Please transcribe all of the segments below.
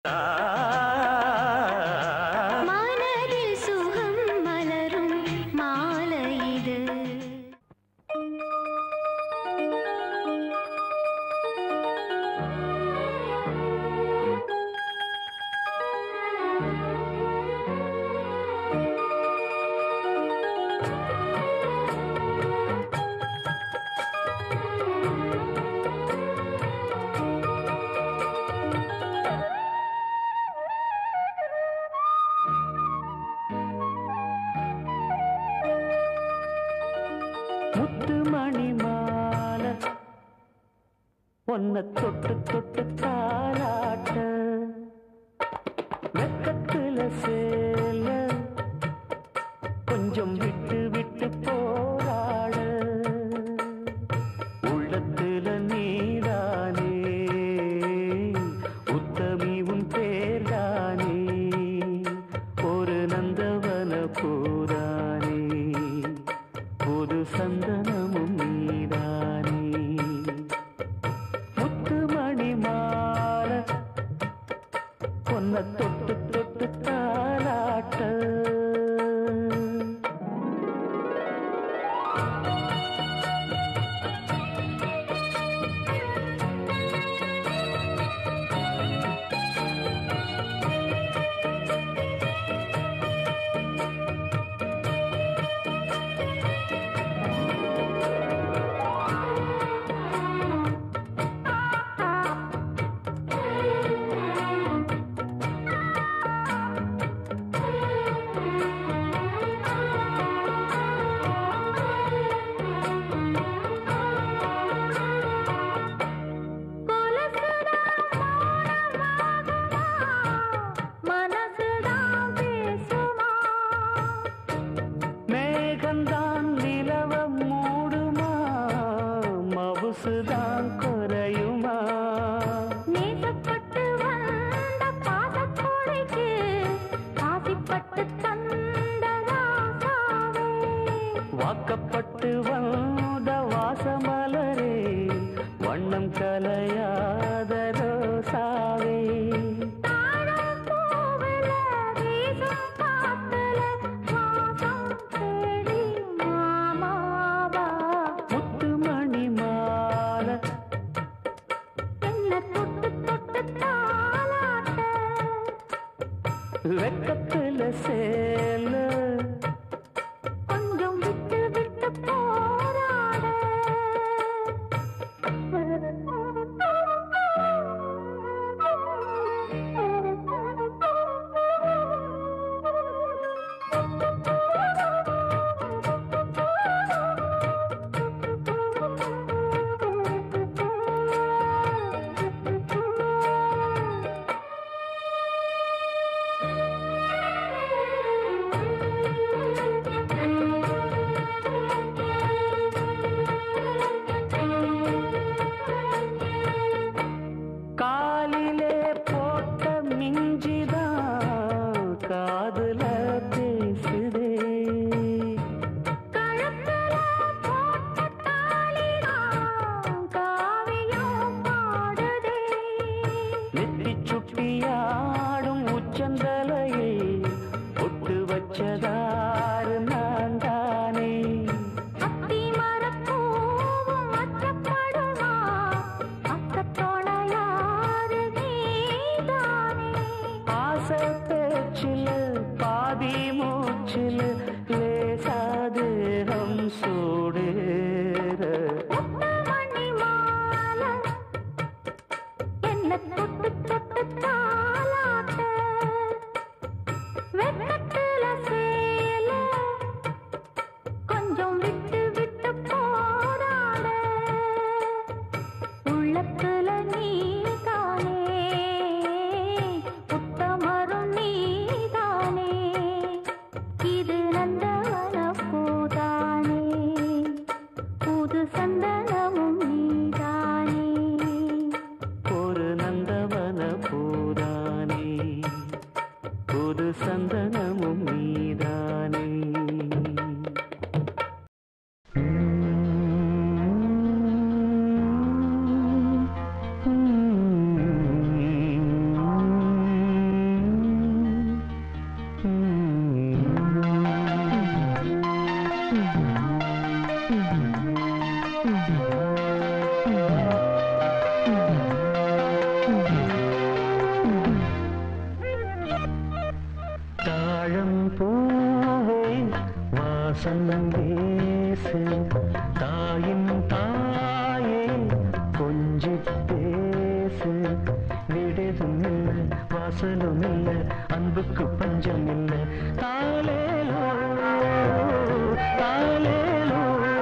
மனதில் சுகம் மலரும் மாலை இது. பொன்ன தொட்டு தொட்டு தாலாட்ட வெக்கத்துல சேல கொஞ்சம் விட்டு விட்டு போராட உள்ளத்துல நீதானே உத்தமி உன் பேர்தானே ஒரு நந்தவன பூரானே புது சந்தனமும் நீதானே பொன்ன தொட்டு தொட்டு தாலாட்ட மேகந்தான் நிலவ மூடுமா மவுசுதான் குறையுமா நேசப்பட்டு வந்த பாசக்கோடைக்கு ஆசிப்பட்டு தந்த ராசாவே வாக்கப்பட்டு வந்த வாசமலரே வண்ணம் கலையாத ரோசாவே வெக்கத்துல சேல கொஞ்சம் விட்டு விட்டு போராட காலிலே போட்ட மிஞ்சிதான் காதுல பேசுதே கழுத்துல போட்ட தாலிதான் காவியம் பாடுதே நெத்தி சுட்டியாடும் உச்சந்தலையில் ஒட்டு வச்சதாறு நான் தானே அத்தி மரப்பூவும் அச்சப்படுமா அக்கத்தோட யாரு நீதானே ஆசை பேச்சில் பாதி மூச்சில் லேசாதேகம் சூடேற மணி மாலை என்ன தொட்டு தொட்டு தாலாட்ட வெக்கத்துல சேல கொஞ்சம் விட்டு விட்டு போராட உள்ளத்துல நீதானே உத்தமரும் நீதானே இது நந்தவன பூதானே புது சந்தனமும் நீதானே ஒரு நந்தவன பூரானே புது சந்தனமும் நீதானே வாசம் வீசு தாயின் தாயே கொஞ்சி பேசு விடுதும் இல்லை வாசலும் இல்லை அன்புக்கு பஞ்சம் இல்லை தாலேலோ தாலேலோ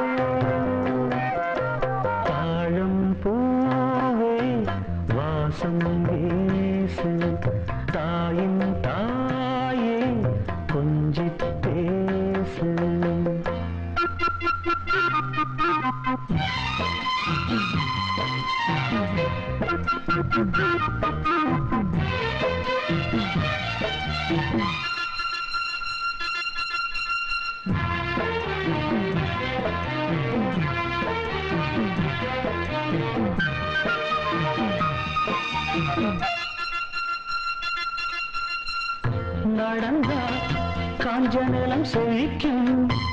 தாழம் பூவே வாசம் வீசு தாயின் தாயே கொஞ்சி பேசு நடந்தா காஞ்ச நிலம் செழிக்கும்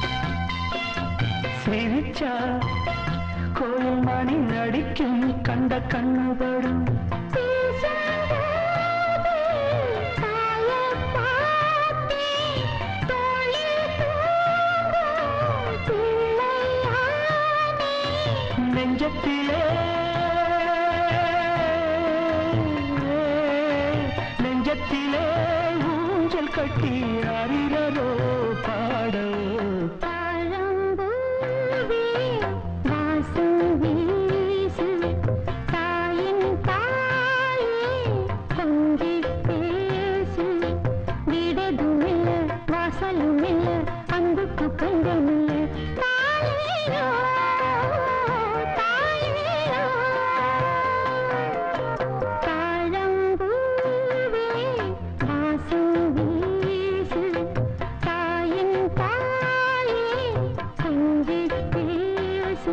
சிரிச்சா கோயில் மணி நடிக்கும் கண்ட கண்ணுபடும் நெஞ்சத்திலே நெஞ்சத்திலே ஊஞ்சல் கட்டி அறிகிறோ பாடோ அன்புக்கு பஞ்சமில்லை தாயோ தாயோ தாழம்பூவே வாசம் வீசு தாயின் தாயே கொஞ்சி பேசு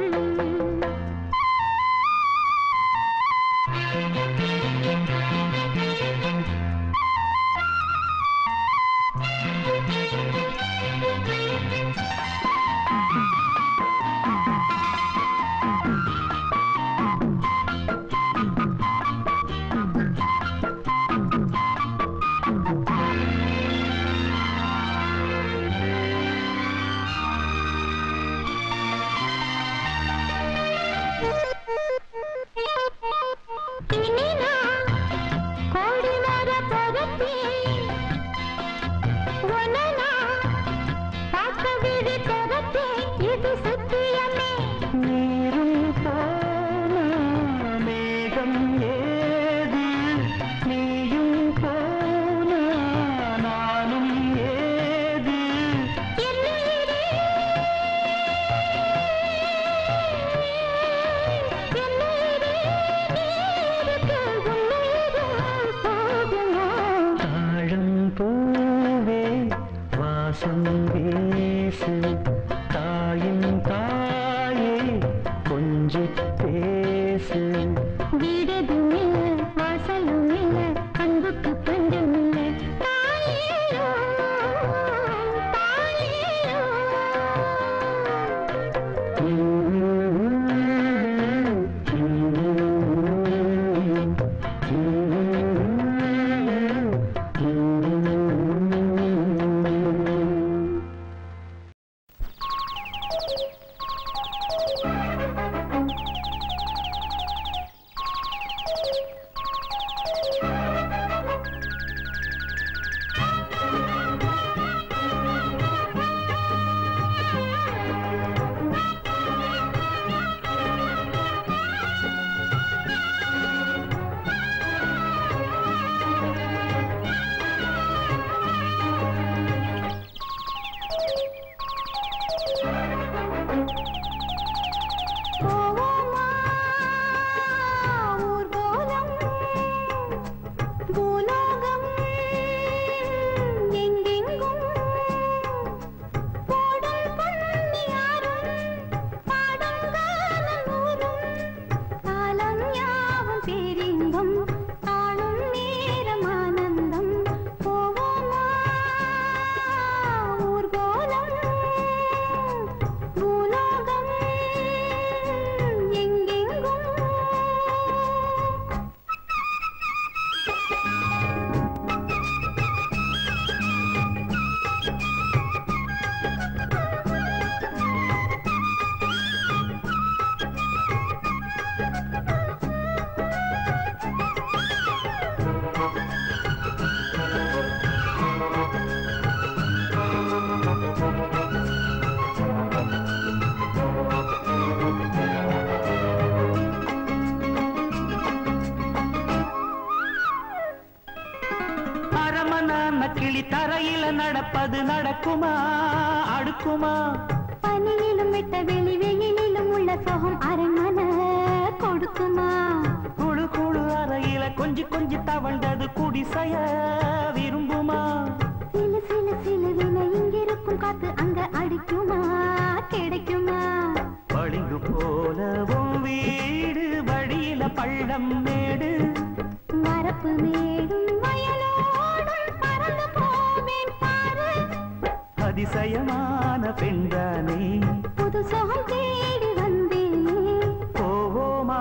கிளி தரையில நடப்பது நடக்குமா அடுக்குமா? பனியிலும் விட்ட வெளி வெயிலிலும் உள்ள சோகம் அரண்மன கொடுக்குமா? குழு குழு அறையில கொஞ்சி தவண்டது குடிசைய விரும்புமா? சிலு சிலு சிலுவின இங்கிருக்கும் காத்து அங்க அடிக்குமா கிடைக்குமா? பளிங்கு போலவும் வீடு வழியில பள்ளம் மேடு மரப்பு மேடும் வயலோடும் பறந்து போவேன் பாரு. அதிசயமான பெண்தானே புது சோகம் தேடி வந்தேனே. போவோமா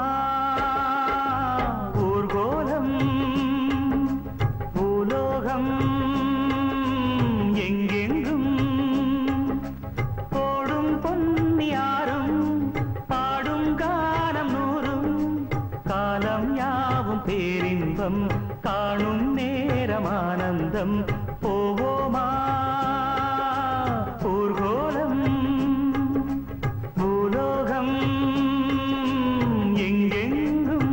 ஊர்கோலம் பூலோகம் எங்கெங்கும் போடும் பொன்னியாரும் பாடும் காலம் நூறும் காலம் யாவும் பேரின்பம் காணும் நேரம் ஆனந்தம். போவோமா ஊர்கோலம் பூலோகம் எங்கெங்கும்.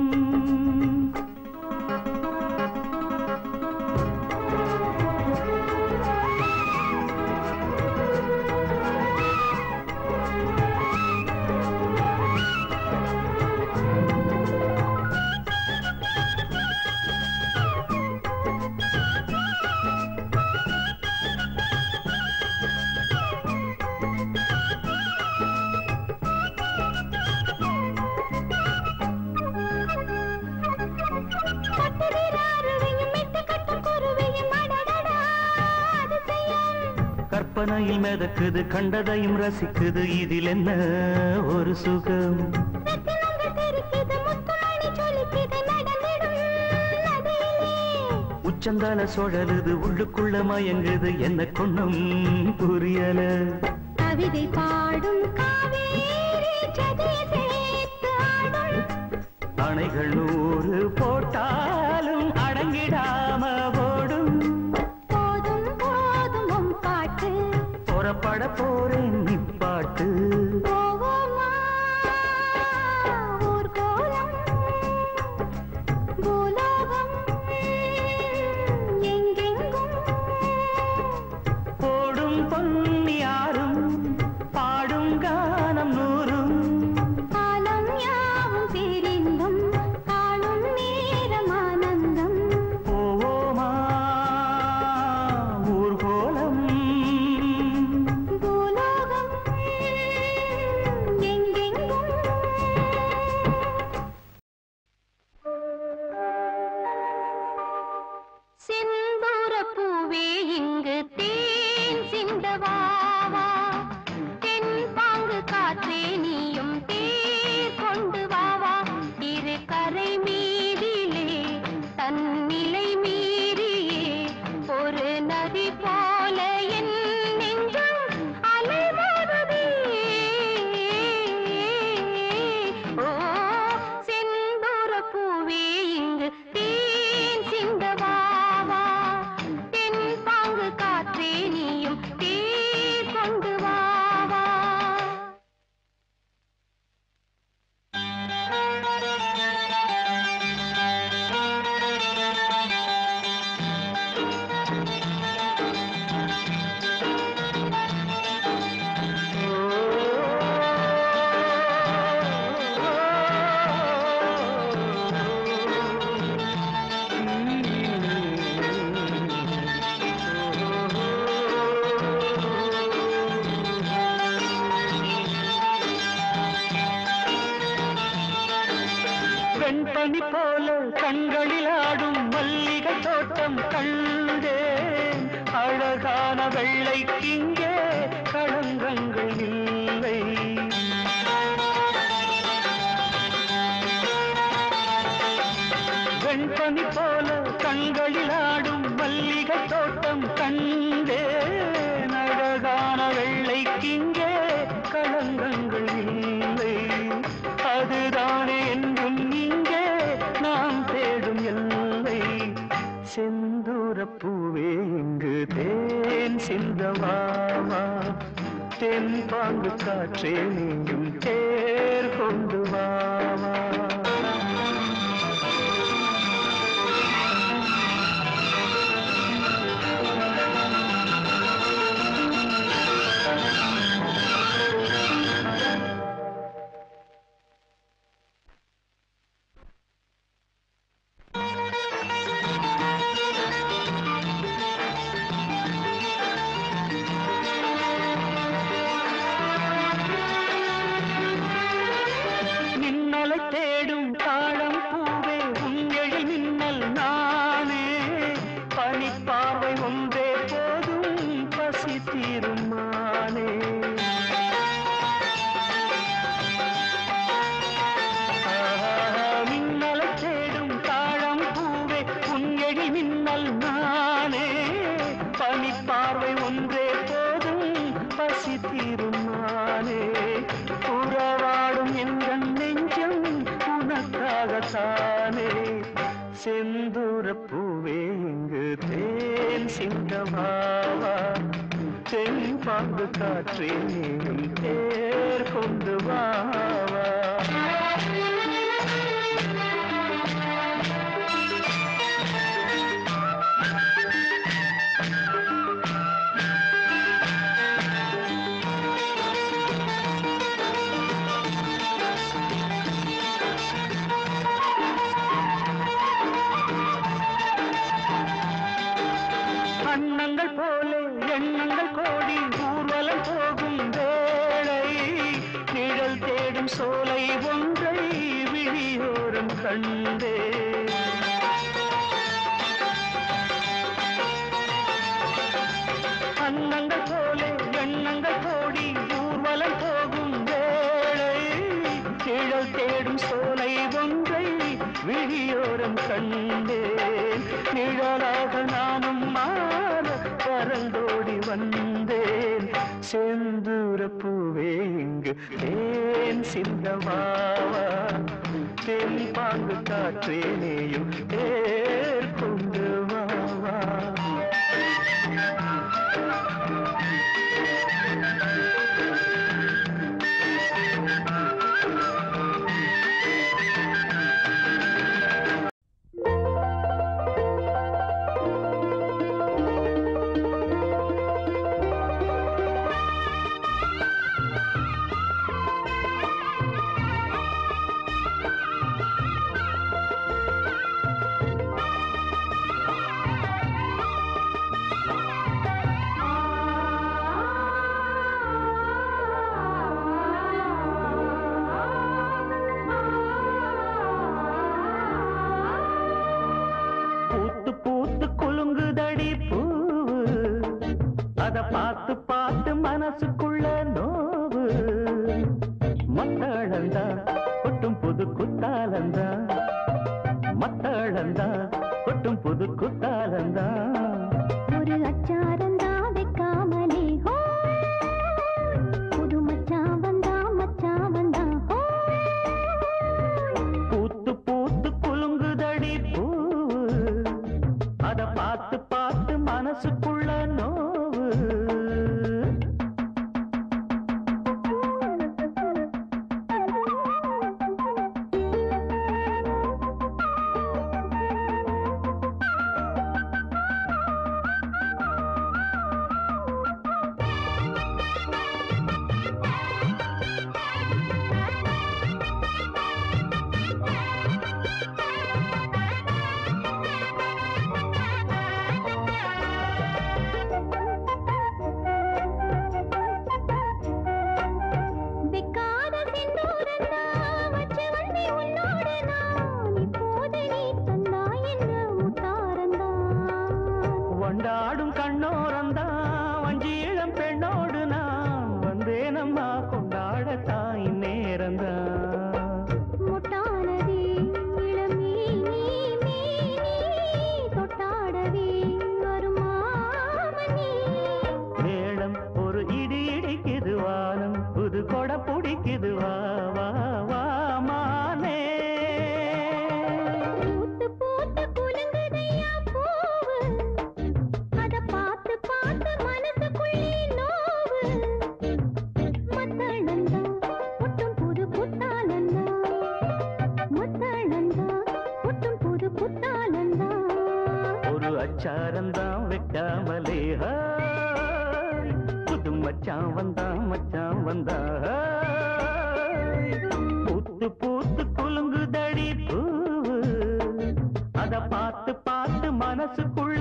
கற்பனையில் மிதக்குது கண்டதையும் ரசிக்குது இதில் என்ன ஒரு சுகம்? உச்சந்தால சுழலுது உள்ளுக்குள்ள மயங்குது என்ன கொண்ணும் புரியல. கவிதை பாடும் காவேரி ஜதியை சேர்த்து ஆடும். அணைகள் 100 போட்டாலும் அடங்கிடாம ஓடும். போதும் போதும் உன் பாட்டு புறப்பட போறேன் நிப்பாட்டு. போவோமா ஊர்கோலம் பூலோகம் எங்கெங்கும் போடும் பொன்னியாரும் பாடும் கானம் நூறும் காலம் யாவும் பேரின்பம் காணும் நேரம் ஆனந்தம். போவோமா ஊர்கோலம் பூலோகம் எங்கெங்கும். செந்தூரப் பூவே இங்கு தேன் சிந்தவாவா. தென்பாங்கு காற்றே நீயும் தேர் கொண்டு வாவா. இரு கரை மீதிலே தன்னிலை மீறியே ஒரு நதி போல என் நெஞ்சம் அலைமோதுதே. ஓ செந்தூரப் பூவே இங்கு தேன் சிந்தவாவா. தென்பாங்கு காற்றே நீயும் தேர் கொண்டு வாவா. வெண்பனி போல கண்களில் ஆடும் மல்லிகை தோட்டம் கண்டேன். அழகான வெள்ளைக்கிங்கே களங்கங்கள் இல்லை. வெண்பனி போல கண்களில் ஆடும் மல்லிகை தோட்டம் கண்டேன். அழகான வெள்ளைக்கிங்கே களங்கங்கள் இல்லை. அதுதானே என்றும் இங்கே நாம் தேடும் எல்லை. செந்தூரப் பூவே இங்கு தேன் சிந்தவாவா. தென்பாங்கு காற்றே நீயும் தேர் கொண்டு வாவா. ஜன்னல் நானே பனிப்பார்வை ஒன்றே போதும் பசி தீரும் நானே உறவாடும் எங்கள் நெஞ்சம் உனக்காகத்தானே செந்தூர பூவே இங்கு தேன் சிங்கமாவா தென்பாங்கு காற்றே நீ தேர் கொண்டு வாவா அண்ணங்கள் போலே எண்ணங்கள் கோடி ஊர்வலம் போகும் வேளை நிழல் தேடும் சோலை ஒன்றை விழியோரம் கண்டே அண்ணங்கள் போலே எண்ணங்கள் கோடி ஊர்வலம் போகும் வேளை நிழல் தேடும் சோலை ஒன்றை விழியோரம் கண்டேன் நிழலாக நானும் மாற பறந்தோடி வந்தேன் செந்தூர பூவே இங்கு தேன் சிந்தமாவா தென் பாங்கு காற்றே நீயும் தேர் கொண்டு வாவா பார்த்து பார்த்து மனசுக்குள்ள நோவு மத்தளந்தா கொட்டும் புது குத்தாலந்தா மத்தளந்தா கொட்டும் புது குத்தாலந்தா ஒரு அச்சாரந்தா வைக்காமலே ஹோ புது மச்சான் வந்தா ஹோ பூத்து பூத்து குலுங்குதடி பூவு அத பார்த்து பார்த்து மனசுக்குள்ள நோவு கொண்டாடும் கண்ணோரந்தா வஞ்சி இளம் பெண்ணோடு நான் வந்தேனம்மா கொண்டாட தாய் நேரந்தா முட்டானதே இளமே நீ தொட்டாடவே வருமாமணி மேளம் ஒரு இடி இடிக்குது வானம் புது கொடை பிடிக்குது வா வா வா மானே பூத்து பூத்து குலுங்குதையா பூவு அத பார்த்து பார்த்து மனசுக்குள்ளே நோவு மத்தளந்தா ஒட்டும் புது புத்தாலந்தா மத்தளந்தா ஒட்டும் புது புத்தாலந்தா ஒரு அச்சாரந்தான் வைக்காமலே புது மச்சான் வந்தா பூத்து பூத்து குலுங்குதடி பூவு அத பார்த்து பார்த்து மனசுக்குள்ள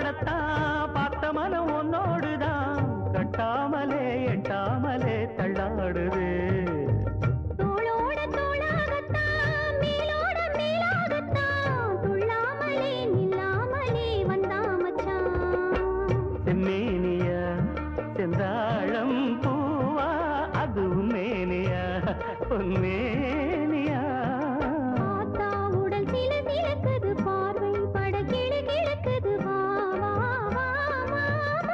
கண்ணாடத்தான் பார்த்த மனம் உன்னோடுதான் கட்டாமலே எட்டாமலே தள்ளாடுது. தோளோட தோளாகத்தான் மேலோட மேலாகத்தான் துள்ளாமலே நில்லாமலே வந்தா மச்சான். செம்மேனியா செந்தாழம் பூவா அதுவும் மேனியா பொன்மேனியா. பார்த்தா உடல் சில சிலக்குது பார்வை பட கிளு கிழக்குது வா வா வா வா.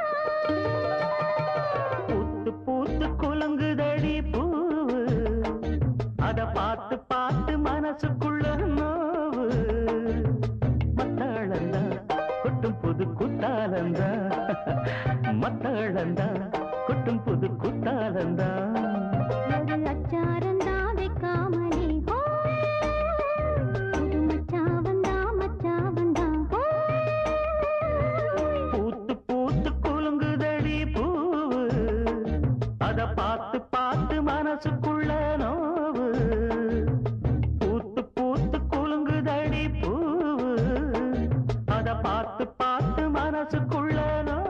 பூத்து பூத்து குலுங்குதடி பூவு அத பார்த்து பார்த்து மனசுக்குள்ள நோவு. மத்தாளந்தா கொட்டும் புது குத்தாலந்தா மத்தாளந்தா கொட்டும் புது குத்தாலந்தா. ஒரு அச்சாரந்தா வைக்காமலே ஹோ புது மச்சா வந்தா ஹோ. பூத்து பூத்து குலுங்குதடி பூவு அத பார்த்து பார்த்து மனசுக்குள்ள நோவு. பூத்து பூத்து குலுங்குதடி பூவு அத பார்த்து பார்த்து மனசுக்குள்ள நோவு.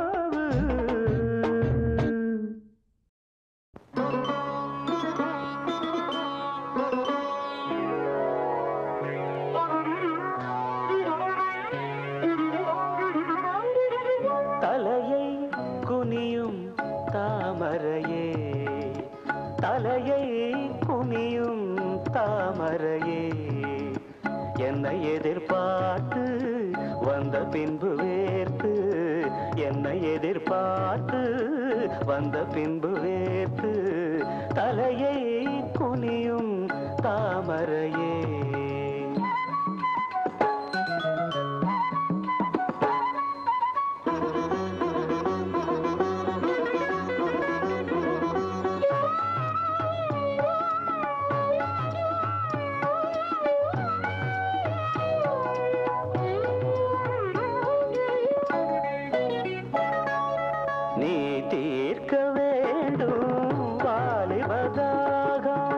தலையை குனியும் தாமரையே தலையை குனியும் தாமரையே என்னை எதிர்பார்த்து வந்த பின்பு வேர்த்து என்னை எதிர்பார்த்து வந்த பின்பு வேர்த்து தலையை குனியும் தாமரையே. நீ தீர்க்க வேண்டும் வாலிபதாகம்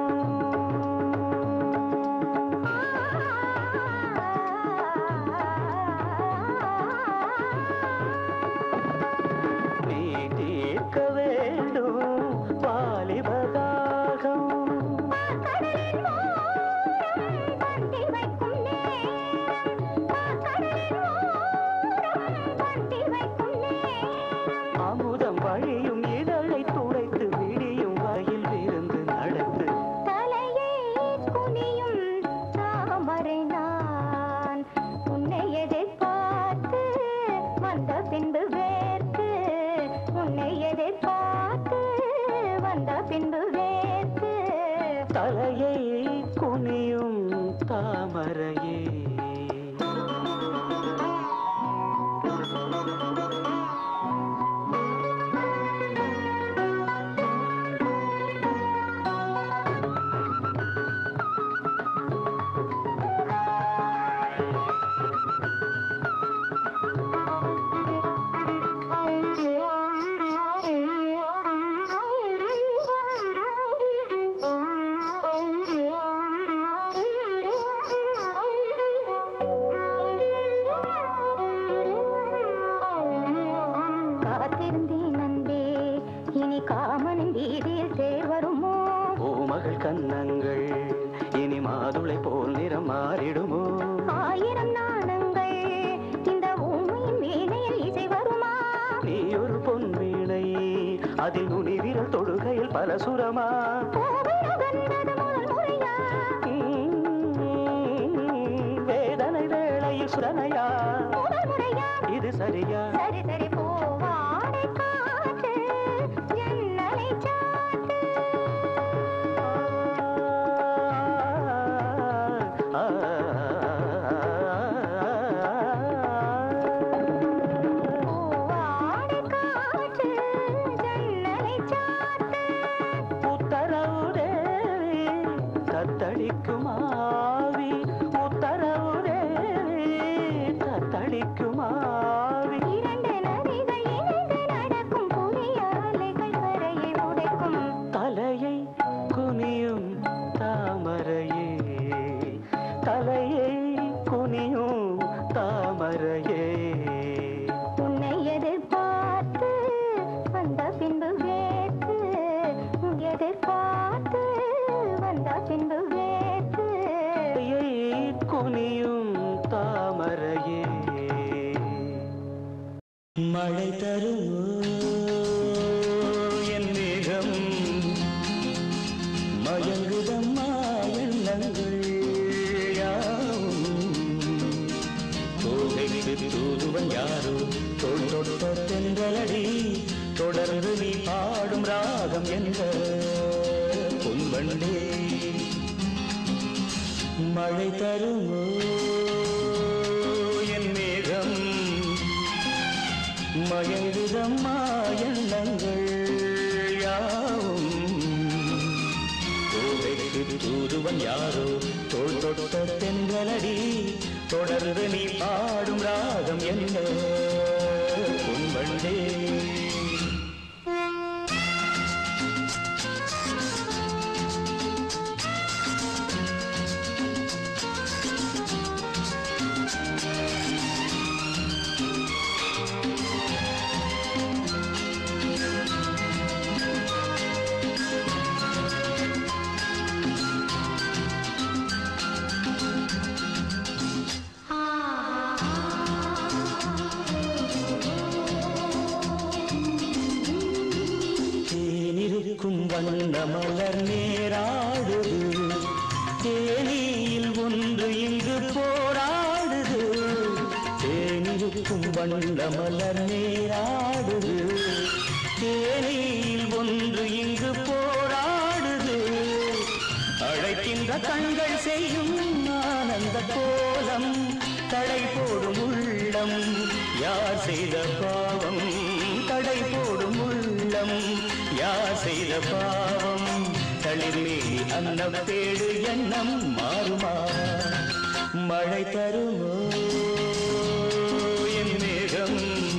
நீ தீர்க்க வேண்டும் வாலிபதாகம். கடலின் ஓரம் பந்தி வைக்கும் நேரம் கடலின் ஓரம் பந்தி வைக்கும் நேரம். அமுதம் வழியும் இதழை துடைத்து விடியும் வயல் விருந்து நடத்து. தலையை குனியும் தாமரை நான் உன்னை எதிர்பார்த்து வந்த பின்பு வேர்த்து உன்னை எதிர்பார்த்து வந்த பின்பு வேர்த்து. தலையை குனியும் தாமரையே. காத்திருந்தேன் அன்பே இனி காமனின் வீதியில் தேர் வருமோ. பூமகள் கன்னங்கள் இனி மாதுளை போல் நிறம் மாறிடுமோ. ஆயிரம் நாணங்கள் இந்த ஊமையின் வீணையில் இசை வருமா. நீ ஒரு பொன் வீணை அதில் நுனி விரல் தொடுகையில் பல சுரமா. கோவில் உகந்தது முதல் முறையா வேதனை வேளையில் சுரனையா முதல் முறையா. இது சரியா. சரி சரி பூவாடை காற்று ஜன்னலை சாத்து. பூவாடை காற்று ஜன்னலை சாத்து. உத்தரவு தேவி தத்தளிக்கும் ஆவி உத்தரவு தேவி தத்தளிக்கும் ஆவி. இரண்டு குனியும் தாமரையே மழை தருமோ என் மேகம் மயங்குதம்மா எண்ணங்கள் யாவும் தோகைக்கு தூதுவன் யாரோ தோள் தொட்ட தென்றலடி தொடர்ந்து நீ பாடும் ராகம் என்ற பொன்வண்டே மழை தருமோ என் மேகம் மயங்குதம்மா எண்ணங்கள் யாவும் தோகைக்கு தூதுவன் யாரோ தோள் தொட்ட தென்றலடி தொடர்ந்து நீ பாடும் ராகம் என்ன பொன்வண்டே வண்ண மலர் நேராடுது தேனியில் ஒன்று இங்கு போராடுது தேனிருக்கும் வண்ண மலர் நேராடுது தேனியில் ஒன்று இங்கு போராடுது அழைக்கின்ற கண்கள் செய்யும் ஆனந்த கோலம் தடை போடும் உள்ளம் யார் செய்த பாவம் தடை போடும் உள்ளம் யார் செய்த பாவம் தளிர்மேனி அன்னம் தேடு எண்ணம் மாறுமா மழை தருமோ என் மேகம்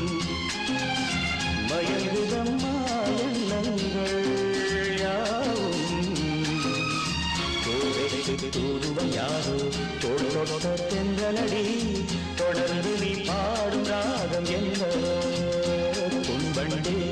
மயங்குதம்மா எண்ணங்கள் யாவும் தோகைக்கு தூதுவன் யாரோ தோள் தொட்ட தென்றலடி தொடர்ந்து நீ பாடும் ராகம் என்ன பொன்வண்டே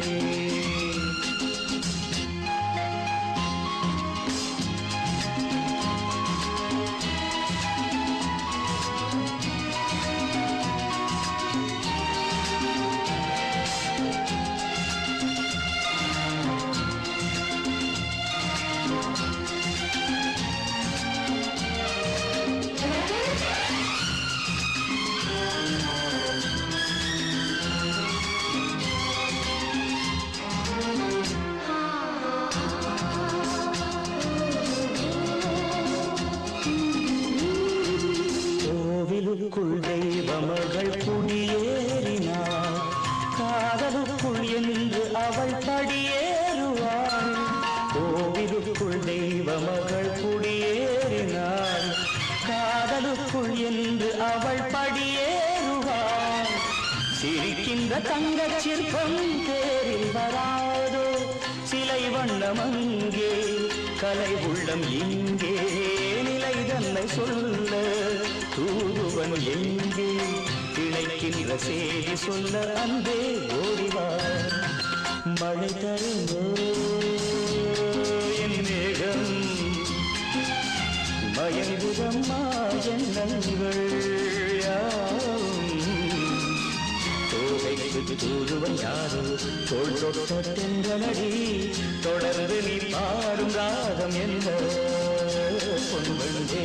கோவிலுக்குள் தெய்வமகள் குடியேறினாள் காதலுக்குள் என்று அவள் படியேறுவாள் கோவிலுக்குள் தெய்வமகள் குடியேறினாள் காதலுக்குள் என்று அவள் படியேறுவாள் சிரிக்கின்ற தங்கச் சிற்பம் தேரில் வராதோ சிலை வண்ணம் அங்கே கலை உள்ளம் இங்கே நிலை தன்னை சொல்ல தூதுவன் எங்கே இணைக்கின்ற செய்தி சொல்ல அன்பே ஓடிவார் மழை தருமோ என் மேகம் மயங்குதம்மா எண்ணங்கள் யாவும் தோகைக்கு தூதுவன் யாரோ தோள் தொட்ட தென்றலடி தொடர்ந்து நீ பாடும் ராகம் என்ற பொன்வண்டே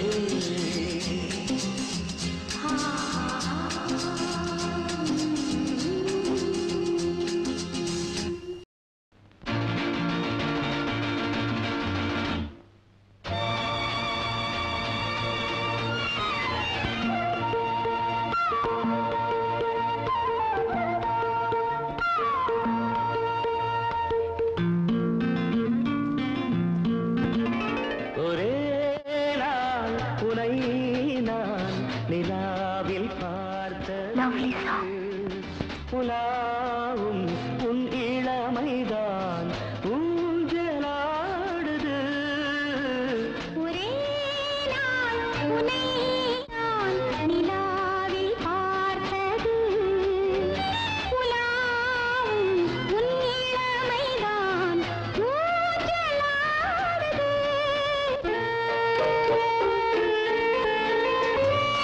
புலாவும் உன் இளமைதான் ஊஞ்சலாடுது ஒரே நாள் உன்னை நான் நிலாவில் பார்த்தது புலாவும் உன் இளமைதான் ஊஞ்சலாடுது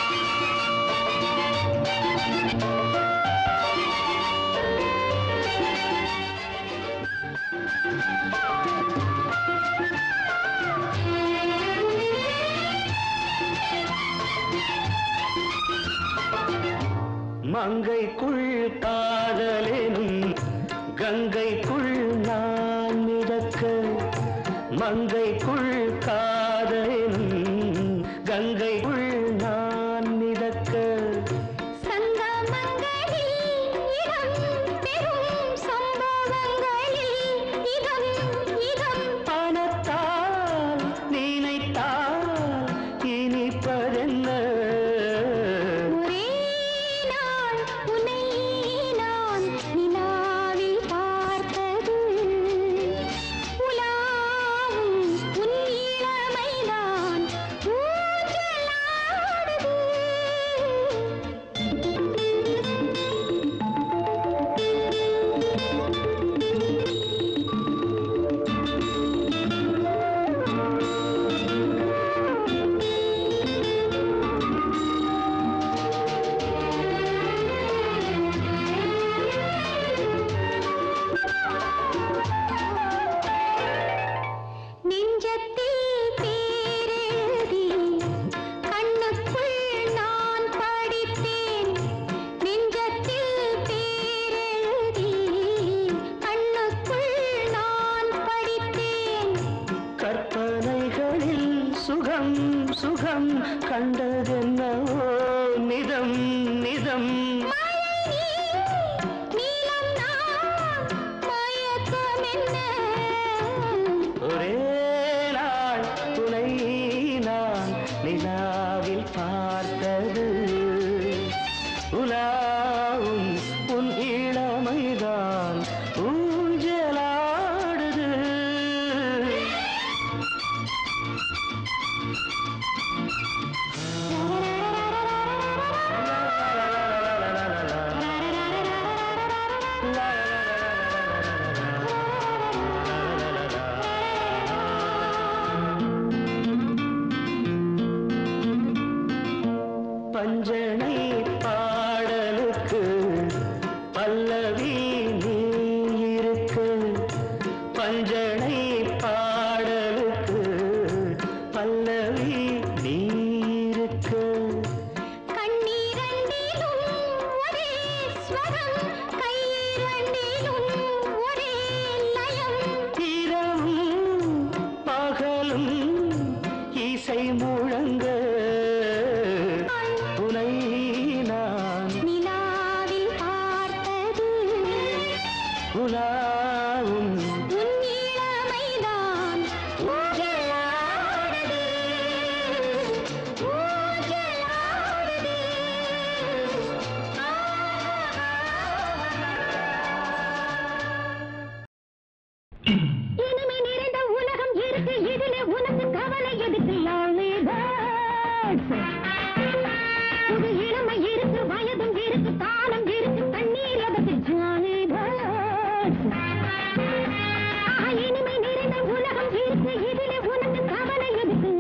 மங்கைக்குள் காதலேனும் கங்கைக்குள் நான் மிதக்க மங்கைக்குள் காதலேனும் கங்கைக்குள் நான் மிதக்க பணத்தால் நினைத்தால் இனிப்பதென்ன சுகம் சுகம் கண்டதென்னவோ நிதம் நிதம் ஒரே நாள் துணை நான் நிலாவில் பார்த்தது உலாவும் உன் இளமைதான் ஊஞ்சலாடுது பஞ்சனை பாடலுக்கு பல்லவி நீ இருக்கு பஞ்சனை பாடலுக்கு பல்லவி நீ இருக்கு இரவும் பகலும் இசை முழங்க உனை நான் நிலாவில் பார்த்தது உலாவும் உன் இளமைதான் ஊஞ்சலாடுது ஊஞ்சலாடுது இனிமை நிறைந்த உலகம் இருக்கு இதிலே உனக்கு கவலை எதுக்கு புது இளமை இருக்கு வயதும் இருக்கு காலம் இருக்கு தண்ணீர் எதற்கு ஜாலி இனிமை நிறைந்த உலகம் இருக்கு இதிலே உனக்கு கவலை எதுக்கு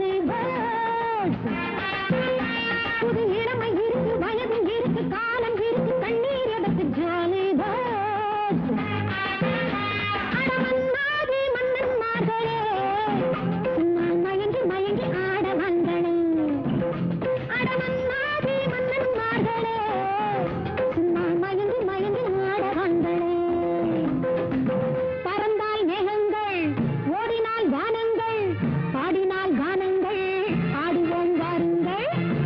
புது இளமை இருக்கு வயதும் இருக்கு காலம் இருக்கு தண்ணீர் எதற்கு ஜாலி மயங்கி மயங்கி ஆட வந்தனே அடமன்னாதி மன்னன் மார்களே சும்மா மயங்கி மயங்கி ஆட வந்தனே பறந்தால் மேகங்கள் ஓடினால் வானங்கள் பாடினால் கானங்கள் ஆடுவோம் வாருங்கள்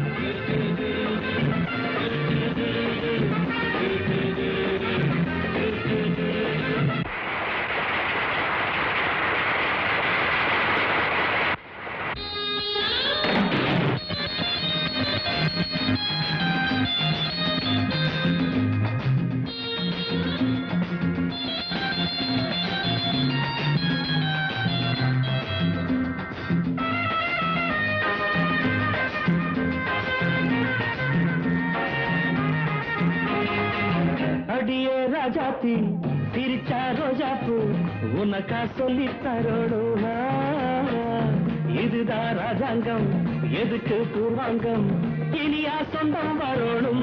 அடியே ராஜாத்தி சிரிச்சா ரோஜாப்பு உனக்கா சொல்லி தரோடும் இதுதான் ராஜாங்கம் எதுக்கு பூர்வாங்கம் இனியா சொந்தம் வரணும்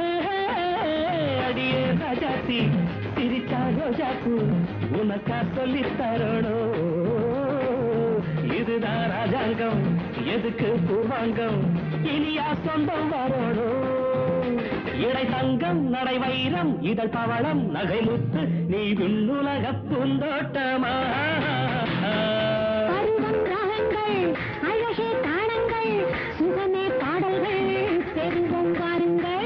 அடியே ராஜாத்தி சிரிச்சா ரோஜாப்பு உனக்கா சொல்லி தரோடும் இதுதான் ராஜாங்கம் எதுக்கு பூர்வாங்கம் இனியா சொந்தம் வரணும் இடை தங்கம் நடை வைரம் இதழ் பவளம் நகை முத்து நீ விண்ணுலக பூந்தோட்டமா பருவம் ராகங்கள் அழகே தாளங்கள் சுகமே பாடல்கள் பெருகும் பாருங்கள்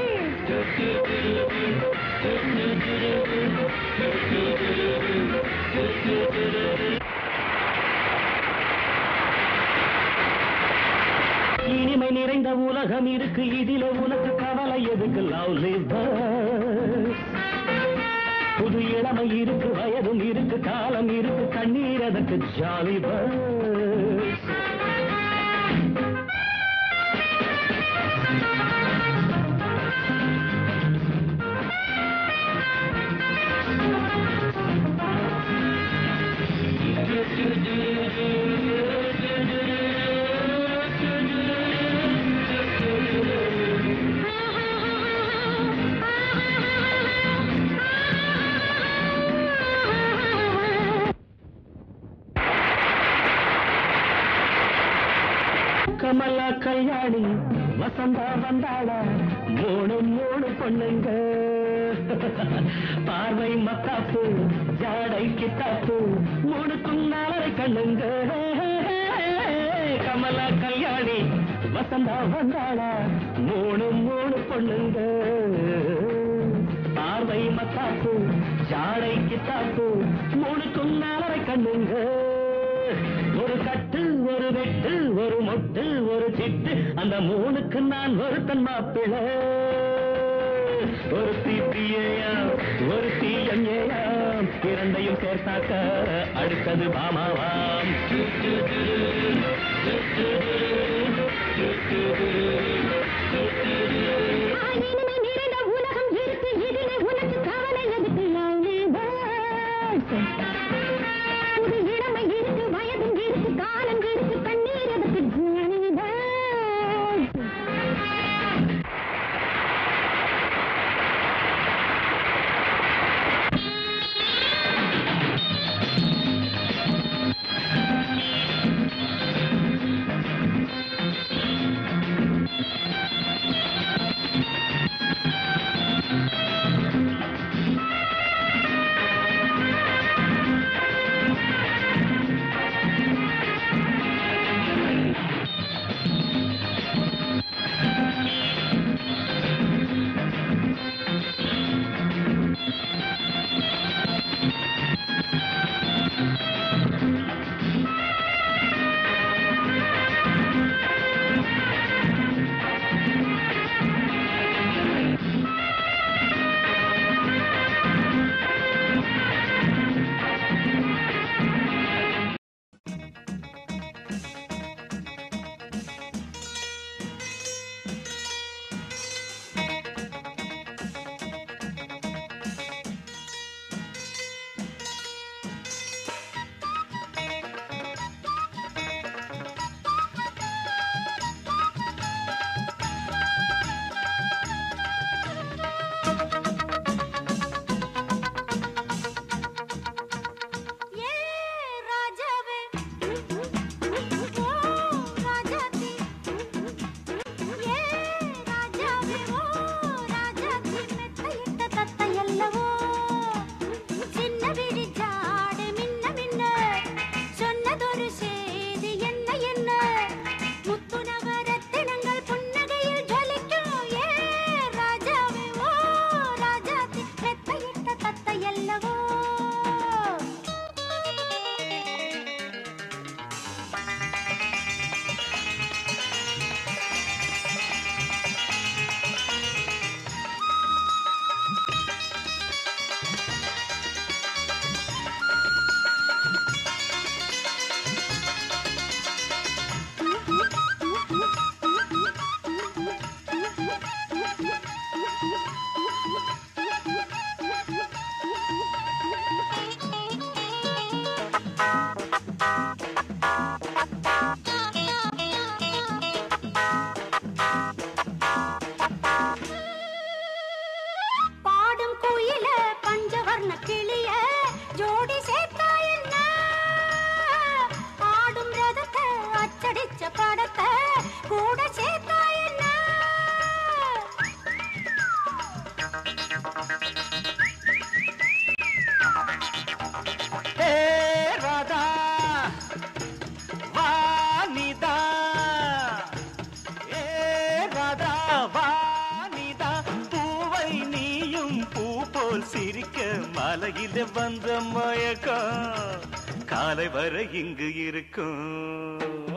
இனிமை நிறைந்த உலகம் இருக்கு இதிலே உனக்கு கவலை எதுக்கு லவ்லி பேர்ட்ஸ் புது இளமை இருக்கு வயதும் இருக்கு காலம் இருக்கு கண்ணீர் அதற்கு ஜாலி பேர்ட்ஸ் கமலா கல்யாணி வசந்தா வந்தாளா மூணு மூணு பொண்ணுங்க பார்வை மத்தாப்பு ஜாடை கித்தாப்பு மூணுக்கும் நாலரை கண்ணுங்க கமலா கல்யாணி வசந்தா வந்தாளா மூணு மூணு பொண்ணுங்க பார்வை மத்தாப்பு ஜாடை கித்தாப்பு மூணுக்கும் நாலரை கண்ணுங்க ஒரு கட்டு ஒரு வெட்டு ஒரு மொட்டு ஒரு சிட்டு அந்த மூணுக்கு நான் ஒருத்தன் மாப்பிள்ளை ஒரு தீப்பியாம் ஒரு தீயஞ்ஞாம் இரண்டையும் சேர்த்தாக்க அடுத்தது பாமாவாம் இனிமை நிறைந்த உலகம் இருக்கு இதிலே உனக்கு கவலை எதுக்கு லவ்லி பேர்ட்ஸ் புது இளமை இருக்கு வயதும் இருக்கு காலம் இருக்கு கண்ணீர் எதுக்கு ஜாலி பேர்ட்ஸ் ராதாவா நீதா பூவை நீயும் பூ போல் சிரிக்க மலையில வந்த மயக்கம் காலை வரை இங்கு இருக்கும்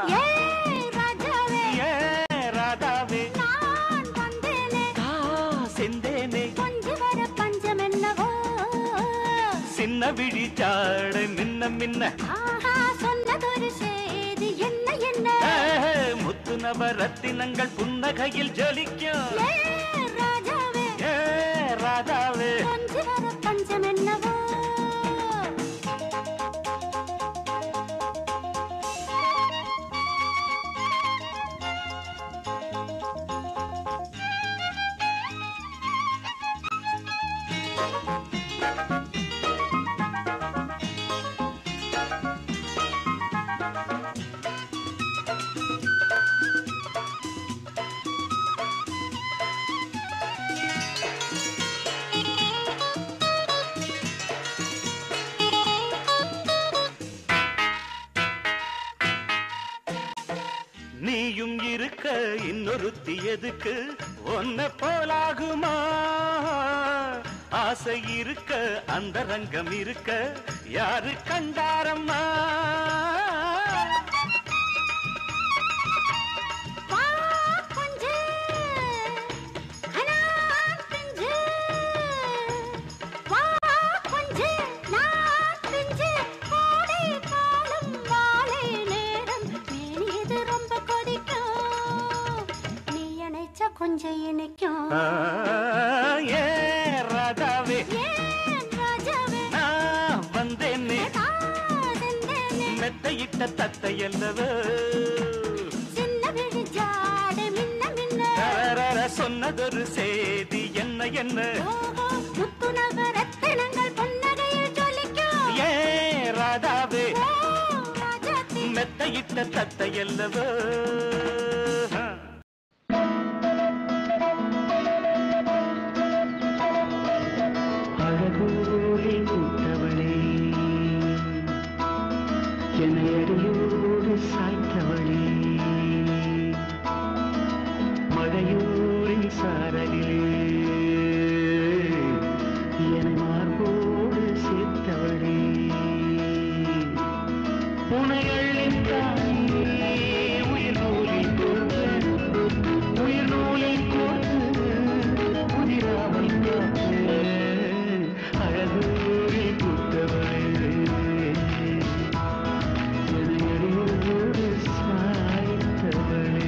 ராதாவே நான் வந்தேனே செந்தேனே கொஞ்சம் வர பஞ்சம் என்னவோ சின்ன விழி சாட மின்ன மின்ன ஆஹா சொன்னதொரு செய்தி என்ன என்ன முத்து நவரத்தினங்கள் புன்னகையில் ஜொலிக்கும் ராஜாவே ராதாவே கொஞ்சம் வர பஞ்சம் என்னவோ நீயும் இருக்க இன்னொருத்தி எதுக்கு ஒன்ன போலாகுமா ஆசை இருக்க அந்த ரங்கம் இருக்க யாரு கண்டாரம்மா கொஞ்சம் இணைக்கும் ராதாவே ராஜாவே நான் வந்தேனே மெத்தையிட்ட தத்தை அல்லவோ சின்ன விழி ஜாடை மின்ன மின்ன சொன்னதொரு செய்தி என்ன என்ன முத்து நவரத்தினங்கள் பொன்னகையில் ஜொலிக்கும் ராதாவே ராஜாத்தி மெத்தையிட்ட தத்தை அல்லவோ அழகோலே கூட்டவளே என்னையடியோடு சாய்த்தவளே மழையூரின் சாரலிலே என்னை மார்போடு சேர்த்தவளே புனையள்ளின் தாயே உயிர் நூலில் கோர்த்து உயிர் நூலில் கோர்த்து புதிராமல் காத்து அழகூரே கூட்டவளே என்னையடியோடு சாய்த்தவளே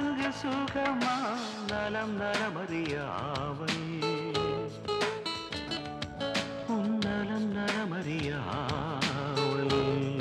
அங்கு சுகமா நலம் நலமறியாவல் உன் நலம் நலமறியாவல்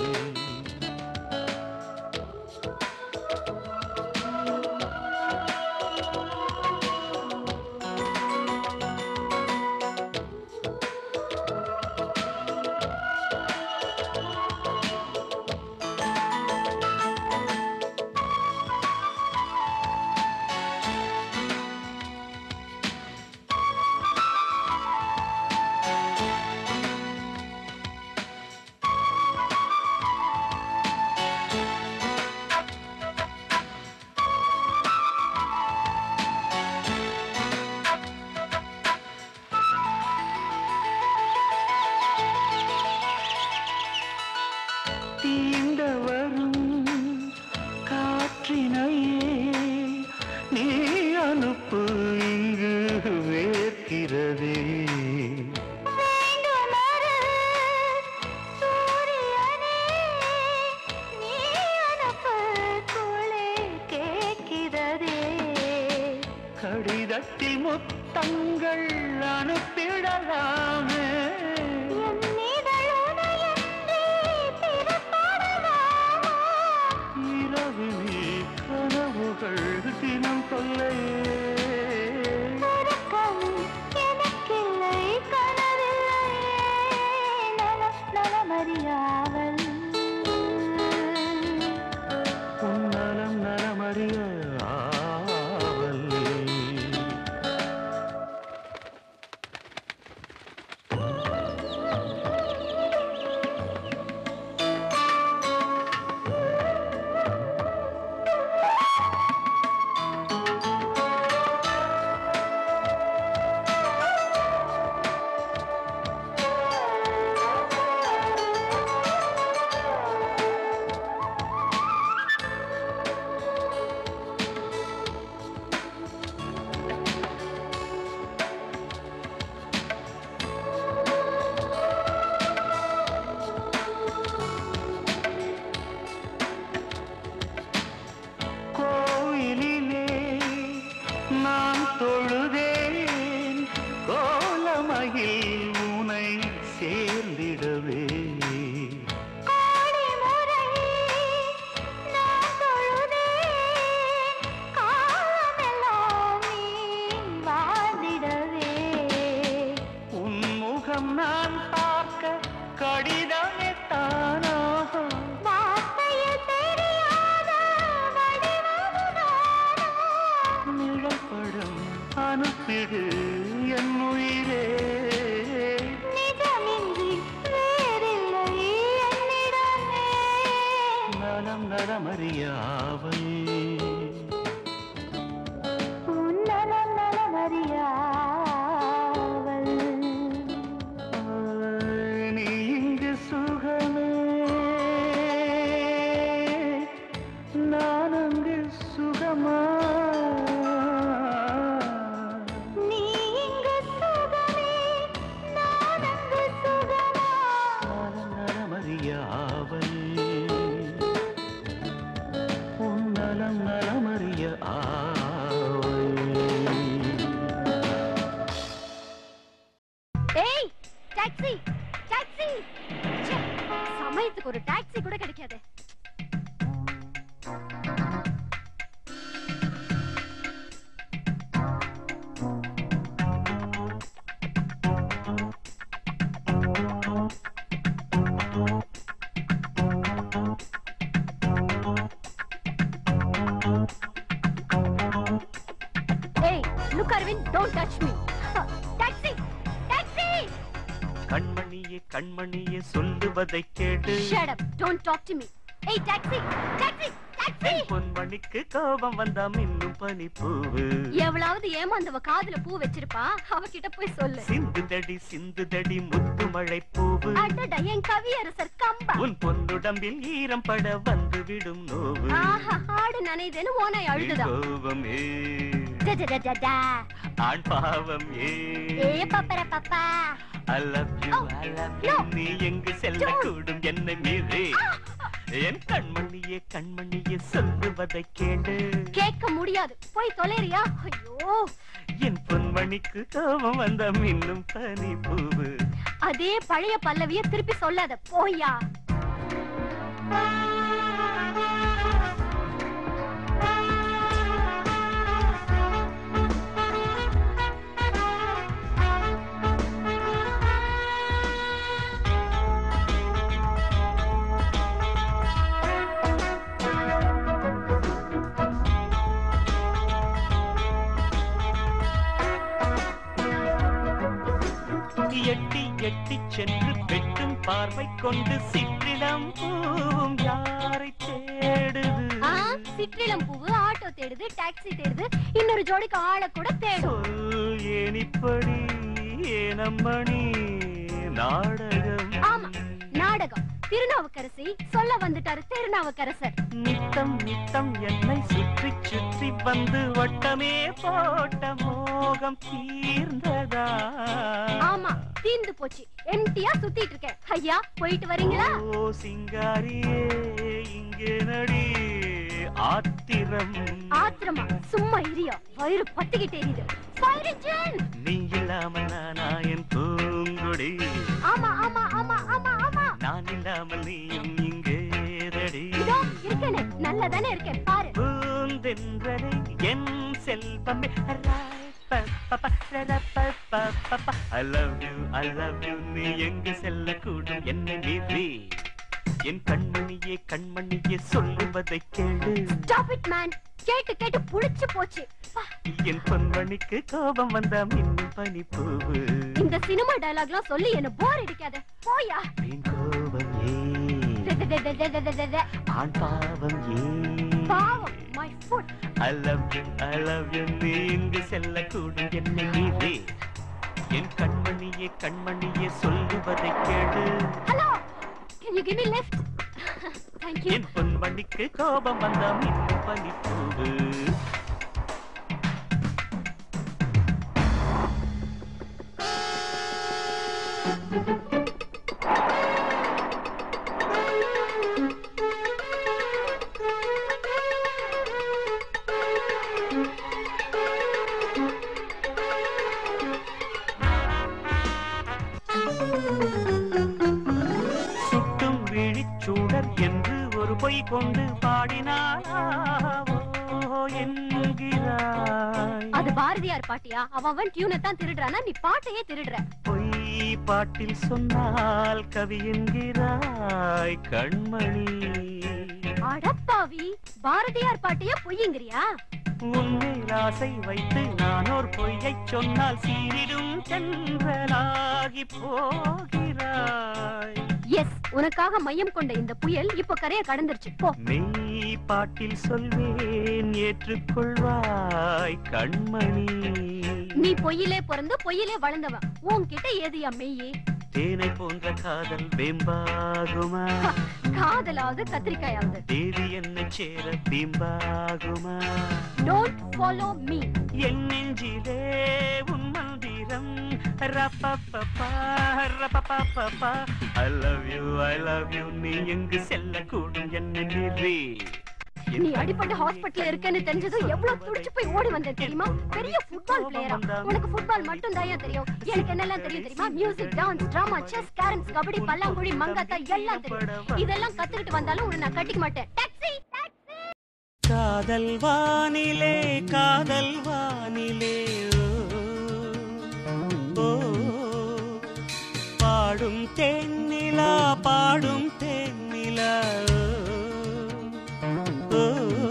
கடிதத்தில் முத்தங்கள் அனுப்பிடலாமே இரவிலே கனவுகள் தினம் கொள்ளையே எனக்கில்லை கனவில்லை நலமறியாவல் உன் நலம் நலமறியாவல் தொழுதேன் கோலமகில் உனை சேர்ந்திடவே உன் முகம் நான் பார்க்க கடிதமே தானாகும் நிழற்படம் அனுப்பிடு என் உயிரே நிஜமின்றி வேறில்லை என்னிடமே நலம் நலமறியாவல் உன் நலம் நலமறியாவல் நீ இங்கு சுகமே நான் அங்கு சுகமா உன் நலம் நலமறிய ஏய் டாக்ஸி டாக்ஸி சமயத்துக்கு ஒரு டாக்ஸி கூட கிடைக்காது Look, Arvind, don't touch me. Taxi! Taxi! கண்மணியே கண்மணியே சொல்லுவதை கேடு. Shut up! Don't talk to me. Hey, taxi! Taxi! Taxi! பொன்மணிக்கு கோபம் வந்தா மின்னும் பனிப்பூவு. எவ்வளவு ஏமாந்தவ காதுல பூ வச்சிருப்பா, அவகிட்ட போய் சொல்லு. சிந்துதடி முத்து மழை பூவு. அடடா என் கவியரசர் கம்பா. உன் பொன்னுடம்பில் ஈரம் பட வந்து விடும் நோவு. ஆஹா ஆடு நனைதேன்னு ஓனாய் அழுதுதா. கோபமே. ஆண் பாவம் ஏ பப்பர Papa. I love you, I love you. நீ எங்கு செல்ல கூடும் என்னை மீறி என் கண்மணியே கண்மணியே சொல்லுவதை கேளு. கேட்க முடியாது, போய் தொலைறியா? ஐயோ, என் பொன்மணிக்கு கோபம் வந்த மின்னும் பனி பூவு. அதே பழைய பல்லவிய திருப்பி சொல்லாத, போயா. எட்டி எட்டி சென்று வெட்டும் பார்வை கொண்டு சிற்றிலம் பூவும் யாரை தேடுது? சிற்றிலம் பூவு ஆட்டோ தேடுது, டாக்ஸி தேடுது, இன்னொரு ஜோடிக்கு ஆளை கூட தேடும். சொல் ஏனிப்படி ஏனம்மணி நாடகம். ஆமா, நாடகம். திருநாவுக்கரசி சொல்ல வந்துட்டாரு திருநாவுக்கரசர். நித்தம் நித்தம் என்னை சுற்றி சுற்றி வந்து வட்டமே போட்ட மோகம் தீர்ந்ததா? ஆமா, தீர்ந்து போச்சு. எம்டியா சுத்திட்டு இருக்கேன். ஐயா, போயிட்டு வரீங்களா? ஓ சிங்காரியே, இங்கே நடி ஆத்திரம். ஆத்திரமா? சும்மா இரியா, வயிறு பத்திக்கிட்டே எரியுது. நீ இல்லாமல் நானா என் பூங்கொடி? ஆமா ஆமா ஆமா ஆமா ஆமா. நான் இல்லாமல் நீயும் இங்கே ரெடி. இதோ இருக்கேனே, நல்லதானே இருக்கேன் பாரு. பூந்தென்றலை என் செல்வமே, I love you, I love you. நீ எங்கு செல்லக்கூடும் என்னை மீறி? என் கண்மணியே கண்மணியே சொல்லுவதை கேளு. Stop it man, கேட்டு கேட்டு புளிச்சு போச்சு. என் பொன்மணிக்கு கோபம் வந்தா மின்னும் பனி பூவு. இந்த சினிமா டயலாக்லாம் சொல்லி என்ன போர் அடிக்காத, போயா. என் கோபம் ஏ, ஆண் பாவம் ஏ, பாவம் my foot. I love you, I love you. நீ இங்கு செல்லக்கூடும் என்னை மீறி? என் கண்மணியே கண்மணியே சொல்லுவதை கேளு. Hello, can you give me lift? Thank you. என் பொன்மணிக்கு கோபம் வந்தா மின்னும் பனி பூவு. சுட்டும் விழிச்சூடர் என்று ஒரு பொய் கொண்டு பாடினாவோ என்கிறாய். அது பாரதியார் பாட்டியா? அவன் டியூனை தான் திருடுறானா, நீ பாட்டையே திருடுற. பொய் பாட்டில் சொன்னால் கவி என்கிறாய் கண்மணி. அடப்பாவி, பாரதியார் பாட்டையே பொய்யுங்கிறியா? உன்மேல் ஆசை வைத்து நான் ஒரு பொய்யைச் சொன்னால் சீரிடும் சென்றலாகி போகிறாய். எஸ், உனக்காக மையம் கொண்ட இந்த புயல் இப்ப கரையை கடந்துருச்சு, போ. மெய் பாட்டில் சொல்வேன் ஏற்றுக்கொள்வாய் கண்மணி. நீ பொய்யிலே பிறந்து பொய்யிலே வளர்ந்தவன், உன்கிட்ட ஏதுயா மெய்யே? தேனை போன்ற காதல் வெம்பாகுமா? காதலாவது கத்திரிக்காயாவது. தேவி என்னை சேர பிம்பாகுமா? Don't follow me. என் நெஞ்சிலே உன் மந்திரம் ரப்பப்பப்பா ரப்பப்பப்பா. I love you, I love you. நீ எங்கு செல்லக்கூடும் என்னை மீறி? நீ அடிபட்டு ஹாஸ்பிடல்ல இருக்கேன்னு தெரிஞ்சதும் எவ்வளவு துடிச்சு போய் ஓடி வந்தேன் தெரியுமா? பெரிய ஃபுட்பால் பிளேயரா? உனக்கு ஃபுட்பால் மட்டும் தான் தெரியும், எனக்கு என்னெல்லாம் தெரியும் தெரியுமா? Music, dance, drama, chess, carroms, kabaddi, பல்லாங்குழி, மங்காத்தா எல்லாம் தெரியும். இதெல்லாம் கத்துக்கிட்டு வந்தாலும் உன்னை நான் கட்டிக்க மாட்டேன். Taxi taxi. காதல் வானிலே காதல் வானிலே ஓ, பாடும் தென்னிலா பாடும் தென்னிலா ஓ,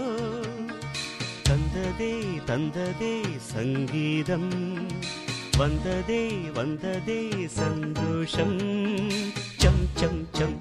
தந்ததே தந்ததே சங்கீதம், வந்ததே வந்ததே சந்தோஷம். சம் சம் சம்.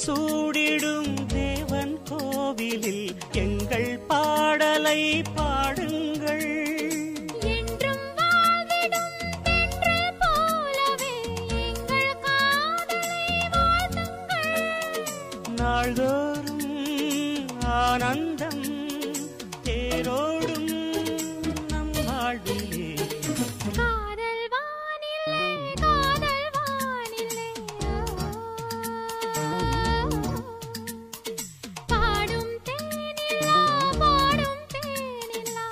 சூடிடும் தேவன் கோவிலில் எங்கள் பாடலை பாடுங்கள். என்றும் வாழ்ந்திடும் தென்றல் போலவே எங்கள் காதலை வாழ்த்துங்கள். நாள்தோறும் ஆனந்தம் தேரோடும் நம் வாழ்விலே. காதல் வானிலே காதல் வானிலே பாடும் தேனிலா பாடும் தேனிலா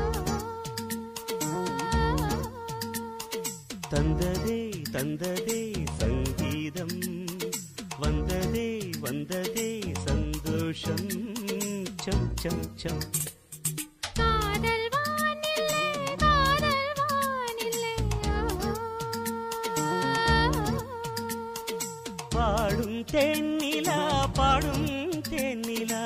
தந்ததே தந்ததே சங்கீதம், வந்ததே வந்ததே சந்தோஷம். சம் சம் சம். காதல் வானிலே காதல் வானிலே பாடும் தேனிலா பாடும் தேனிலா.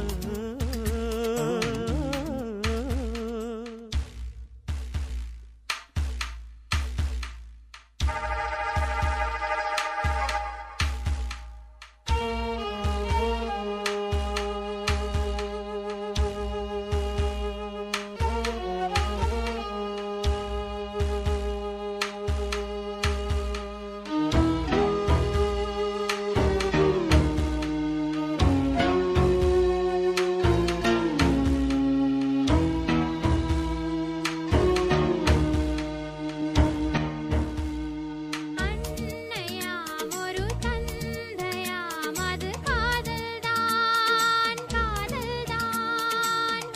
அன்னையாம் ஒரு தந்தையாம் அது காதல்தான் காதல்தான்.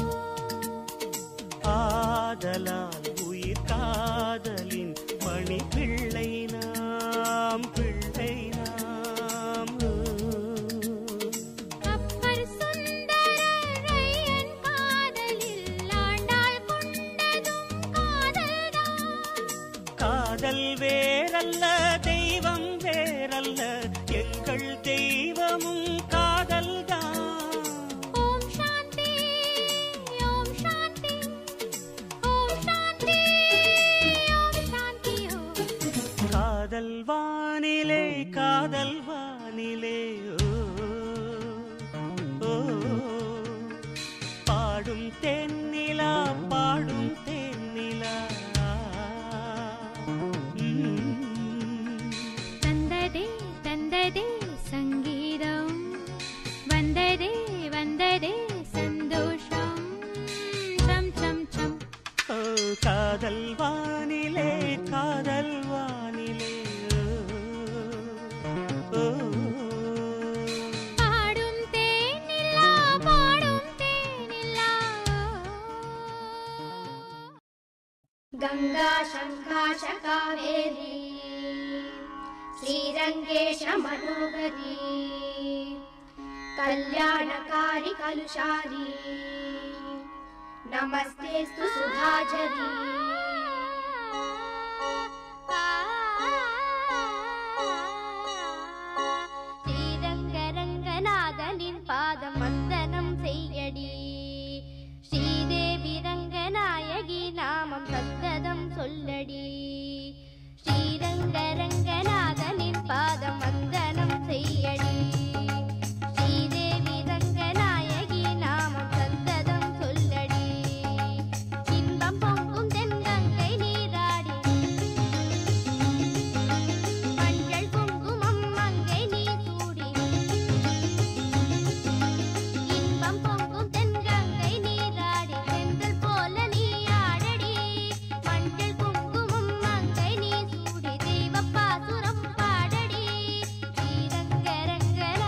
ஆதலால் உயிர் காதலின் மணி பிள்ளை நாம் பிள்ளை நாம். அப்பர் சுந்தரரையன் காதலில் ஆண்டாள் கொண்டதும் காதல்தான். காதல் வேறல்ல தெய்வம் வேறல்ல, எங்கள் தெய்வமும் காதல்தான். ஓம் சாந்தி ஓம் சாந்தி ஓம் சாந்தி ஓம் சாந்தி ஓம். காதல் வானிலே காதல் வானிலே ஓ, பாடும் தென்னிலா பாடும் தென்னிலா. தந்ததே தந்ததே சங்கீதம், வந்ததே வந்ததே சந்தோஷம். சம் சம் சம். ஓ, காதல் வானிலே காதல் வானிலே ஓ, பாடும் தேனிலா பாடும் தேனிலா. गंगा शङ्काश कावेरी श्रीरङ्गेश मनोहरी कल्याणकारी कलुषारी नमस्तेस्तु सुधाझरी. ஸ்ரீரங்கரங்கநாதனின் பாதம் வந்தனம் செய்யடி. ஸ்ரீதேவி ரங்கநாயகி நாமம் சந்ததம் சொல்லடி. ஸ்ரீரங்கரங்கநாதனின் பாதம் வந்தனம் செய்யடி. ஸ்ரீதேவி ரங்கநாயகி நாமம் சந்ததம் சொல்லடி. இன்பம் பொங்கும் தென்கங்கை நீராடி மஞ்சள் குங்குமம் மங்கை நீ சூடி. இன்பம் பொங்கும் தென்கங்கை நீராடி செந்தல் போல நீ ஆடடி. மஞ்சள் குங்குமம் மங்கை நீ சூடி தெய்வப்பாசுரம் பாடடி. ஸ்ரீரங்கரங்கநாதனின்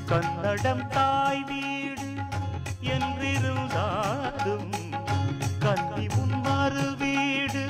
கன்னடம் தாய் வீடு என்றிருந்தாலும் கல்வி உன் மறு வீடு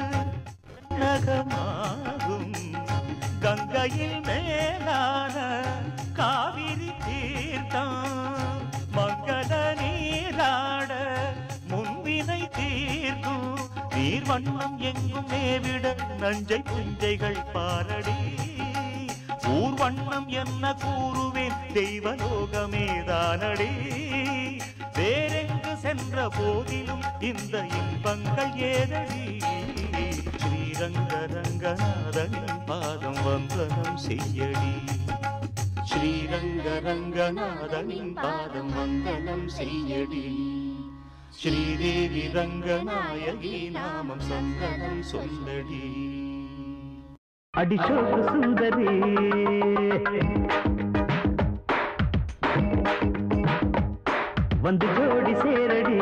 நகமாகும். கங்கையில் மேலான காவிரி தீர்த்தம் மங்கள நீராட முன்வினை தீர்க்கும். நீர் வண்ணம் எங்கும் மேவிட நஞ்சை புஞ்சைகள் பாரடி. ஊர் வண்ணம் என்ன கூறுவேன் தெய்வலோகமேதானடி. வேறெங்கு சென்ற போதிலும் இந்த இன்பங்கள் ஏதடி. ஸ்ரீரங்க ரங்கநாதனின் பாதம் வந்தனம் செய்யடி. ஸ்ரீரங்க ரங்கநாதனின் பாதம் வந்தனம் செய்யடி. ஸ்ரீதேவி ரங்கநாயகி நாமம் சந்தனம் சொல்லடி. அடிச்சோக்கு சுந்தரி வந்து ஜோடி சேரடி.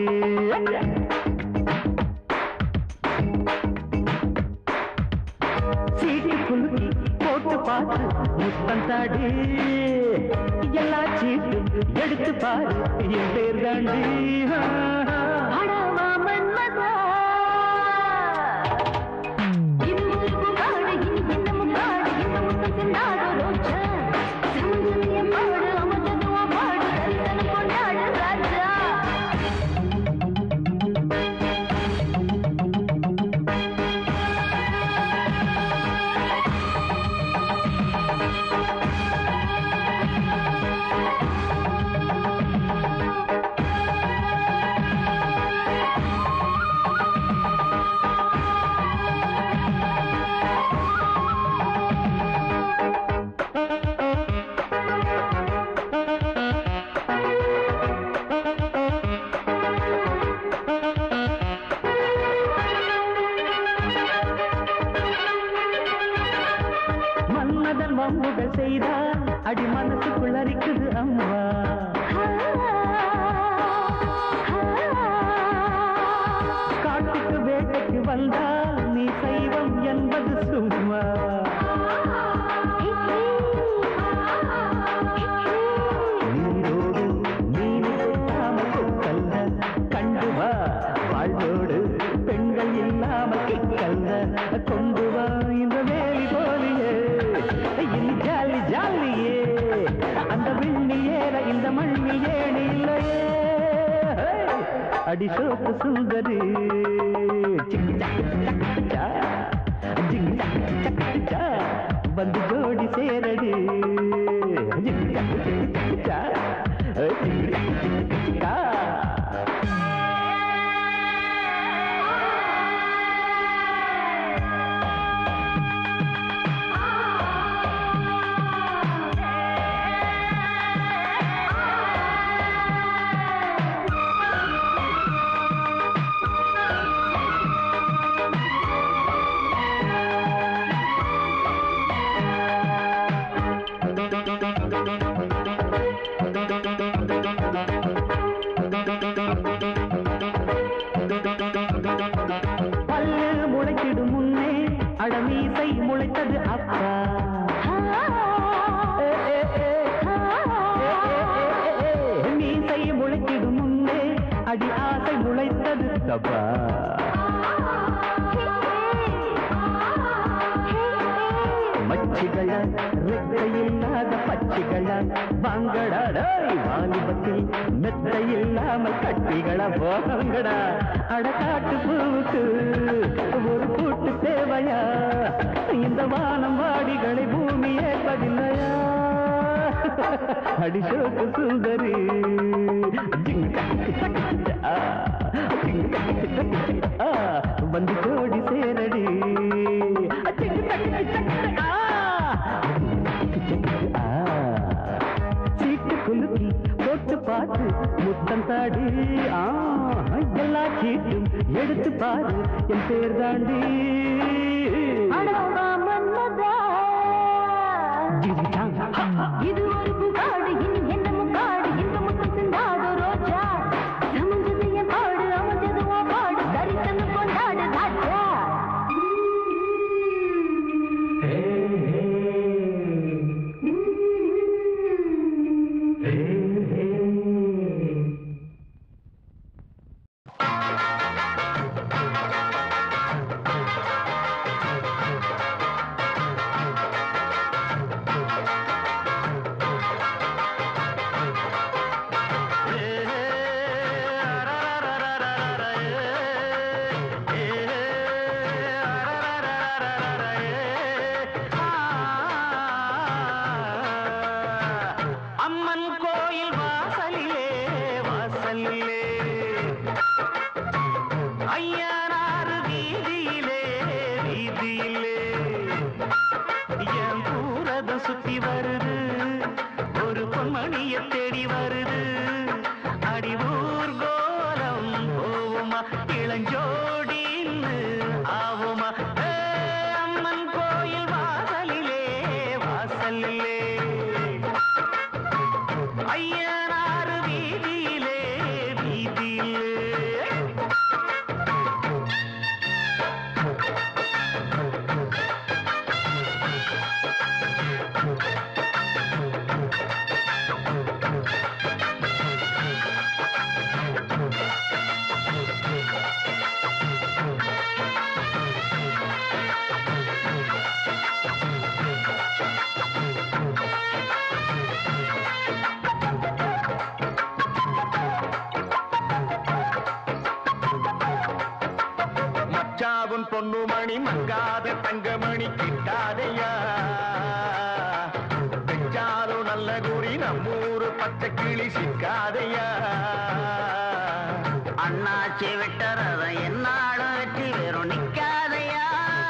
சீட்டு குலுக்கி போட்டு பார்த்து முத்தந்தாடி. எல்லா சீட்டு எடுத்து பாரு என் பேர் தாண்டி. வம்புகள் செய்தால் அடி மனசுக்குள் அரிக்குது அம்மா. காட்டுக்கு வேட்டைக்கு வந்தால் நீ சைவம் என்பது சும்மா. நீரோடு மீன் இல்லாமல் கொக்கல்ல கண்டு வா. வாழ்வோடு பெண்கள் இல்லாமல் கிக்கல்ல கொண்டு வா. இந்த வேலி போலியே ஜாலி ஜாலியே அந்த விண்ணி ஏற இந்த மண்ணி ஏணி இல்லையே. அடிசோக்கு சுந்தரி வந்து ஜோடி சேரடி. மீசை முளைத்தது அப்பா. மீசை முளைத்திடும் முன்னே அடி ஆசை முளைத்தது தப்பா. மச்சிகள ரெக்கையில்லாத பச்சிகள வாங்கடா. வாலிபத்தில் மெத்தையில்லாமல் கட்டிகள போங்கடா. அடக்காட்டு பூவுக்கு ஒரு கூட்டு தேவையா? இந்த வானம் வாடிகளை பூமி ஏற்பதில்லையா? அடிசோக்கு சுந்தரி வந்து கோடி சேரடி. சீட்டு குலுக்கி போட்டு பார்த்து முத்தம் தாடி. எல்லா சீட்டும் எடுத்து பாரு என் பேர் தாண்டி. இது ஒரு புகாடு என்ன முக்காடு இந்த முத்தம் சிந்தாடு ரோஜா. சமஞ்சது என் பாடு அமைஞ்சது உன் பாடு தரிசனம் கொண்டாடு ராஜா. பொன்னுமணி மங்காத தங்கமணி கிட்டாதையா பெஞ்சாலும் நல்ல குறி நம்மூரு பச்சை கிளி சிக்காதையா அண்ணாச்சி விட்டறத என்னாலும் வெற்றி வெறும் நிக்காதையா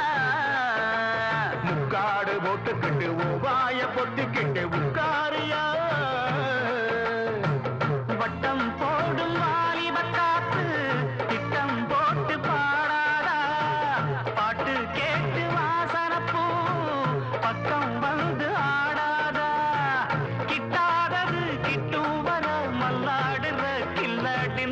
முக்காடு போட்டுக்கிட்டு உபாய பொத்திக்கிட்டு உட்காரியா வட்டம் போடும் வாலிப காத்து திட்டம் போட்டு பாடாதா பாட்டு கேட்டு வாசனப்பூ பக்கம் வந்து ஆடாதா கிட்டாதது கிட்டும் வர மல்லாடுற கில்லாடின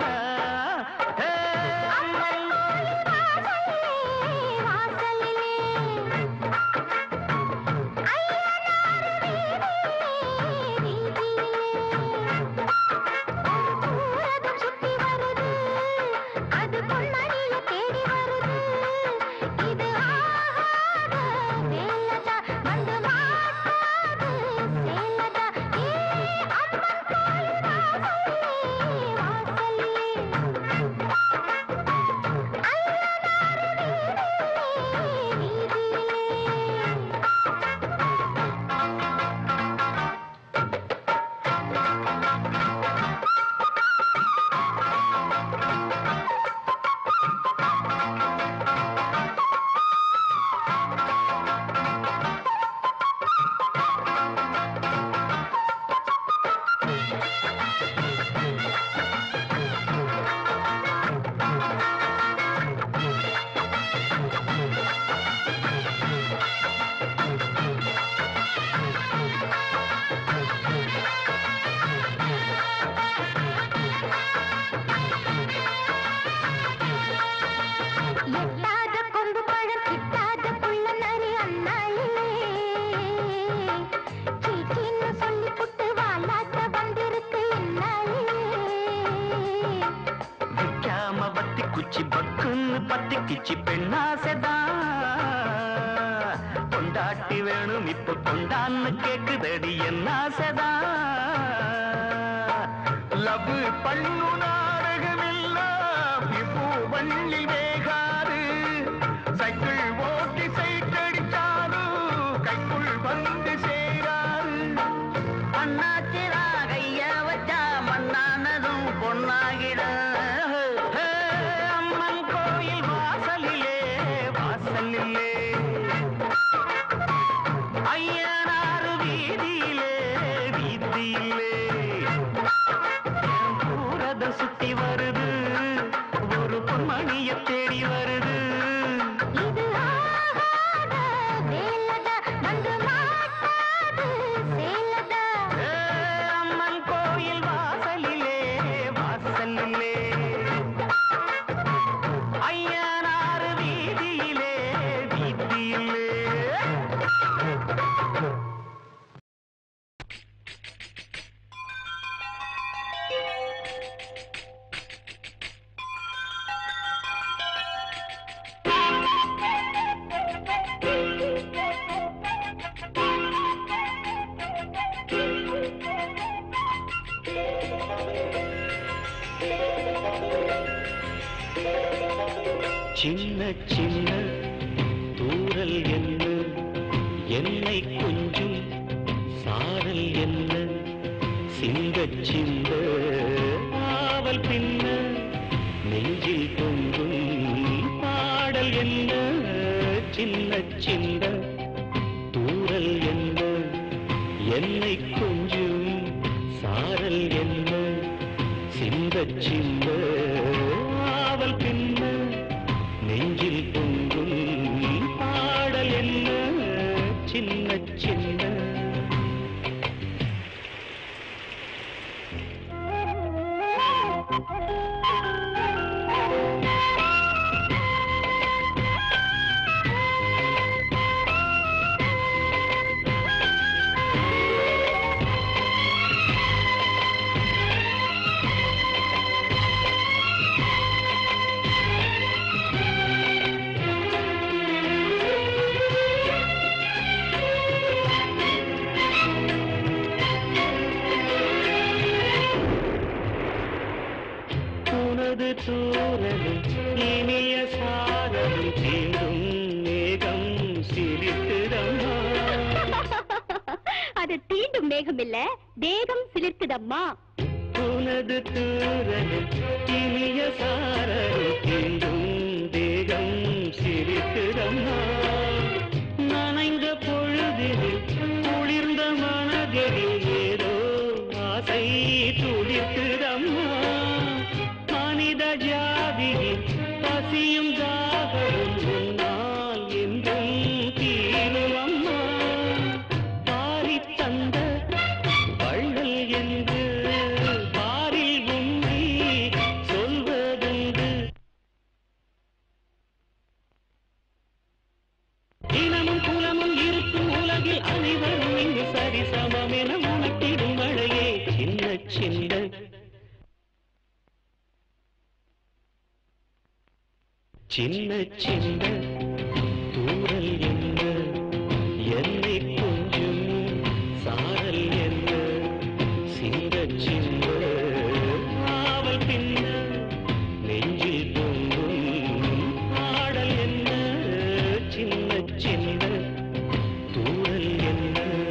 பத்திக்கிச்சி பெண்ணாசைதான் கொண்டாட்டி வேணும் இப்ப கொண்டான்னு கேக்குதடி என்ன ஆசைதான் லவ் பண்ணு நாடகமெல்லாம் இப்போ வள்ளி வேகாது சைக்கிள் ஓட்டி சைட்டடிச்சாலும் கைக்குள் வந்து சேராது அண்ணாச்சிரா கைய வச்சா மண்ணானதும் பொன்னாகிட ஐயனாறு வீதியிலே வீதியிலே பூரத சுத்தி வருது ஒரு பொன்மணிய தேடி வருது இது ஆகாத வேலத வந்து மாட்டாது சேலத அம்மன் கோயில் வாசலிலே வாசலிலே ஐயனாறு வீதியிலே வீதியிலே சின்ன சின்ன தூரல் என்ன என்னை கொஞ்சம் சாரல் என்ன சிந்த சிந்த ஆவல் பின்ன நெஞ்சில் பொங்கும் பாடல் என்ன சின்ன சின்ன தூரல் என்ன என்னை கொஞ்சம் சாரல் என்ன சிந்த சிந்த ஆவல் பின்ன நெஞ்சில் பொங்கும் பாடல் என்ன சின்ன சின்ன சிரிக்கும் மேகம் இல்ல, தேகம் சிலிர்க்குதம்மா. உனது தூரலும் இனிய சாரலும் தீண்டும் தேகம் சிரிக்குதம்மா. நனைந்த பொழுதில் குளிர்ந்த மனதில் ஏதோ ஆசை துளிர்க்குதம்மா. மனித ஜாதியில் பசியும் தாகமும் உன்னால் என்றும் தீருமம்மா. பாரி தந்த வள்ளல் என்று பாரில் உண்மை சொல்வதுண்டு. இனமும் குலமும் இருக்கும் உலகில் அனைவரும் இங்கு சரிசமம் என உணர்த்திடும் மழையே சின்ன சின்ன சின்ன சின்ன தூரல் என்ன என்னை கொஞ்சம் சாரல் என்ன சிந்த சின்ன ஆவல் பின்ன நெஞ்சில் பொங்கும் ஆடல் என்ன சின்ன சின்ன தூரல் என்ன.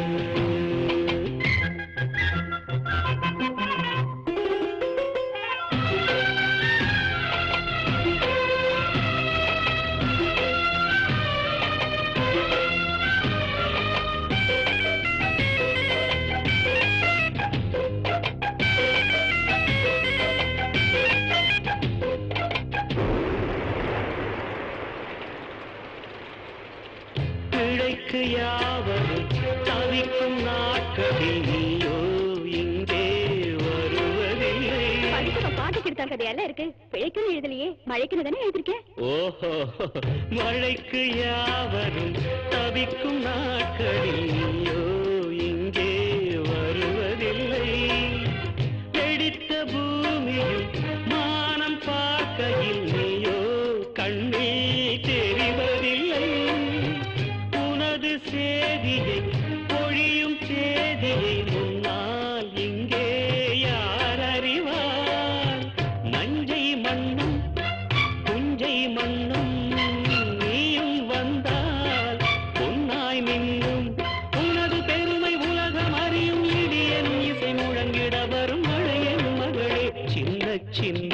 பிழைக்கு யாவரும் தவிக்கும் நாட்களில் நீயோ இங்கே வருவதில்லை. படிப்புல பாட்டு கிடத்தா கதையெல்லாம் இருக்கு, பிழைக்குன்னு எழுதலையே, மழைக்குன்னு தானே எழுதிருக்கேன். ஓஹோ, மழைக்கு யாவரும் தவிக்கும் நாட்களில் நீயோ இங்கே வருவதில்லை. வெடித்த பூமியும் மானம் பார்க்கையில் நீயோ கண்ணில் தெரிவதில்லை. உனது சேதியை பொழியும் சேதியை முன்னால் இங்கே யார் அறிவார்? நஞ்சை மண்ணும் புஞ்சை மண்ணும் நீயும் வந்தால் பொன்னாய் மின்னும். உனது பெருமை உலகம் அறியும், இடியன் இசை முழங்கிட வரும் மழையன் மகளே சின்ன சின்ன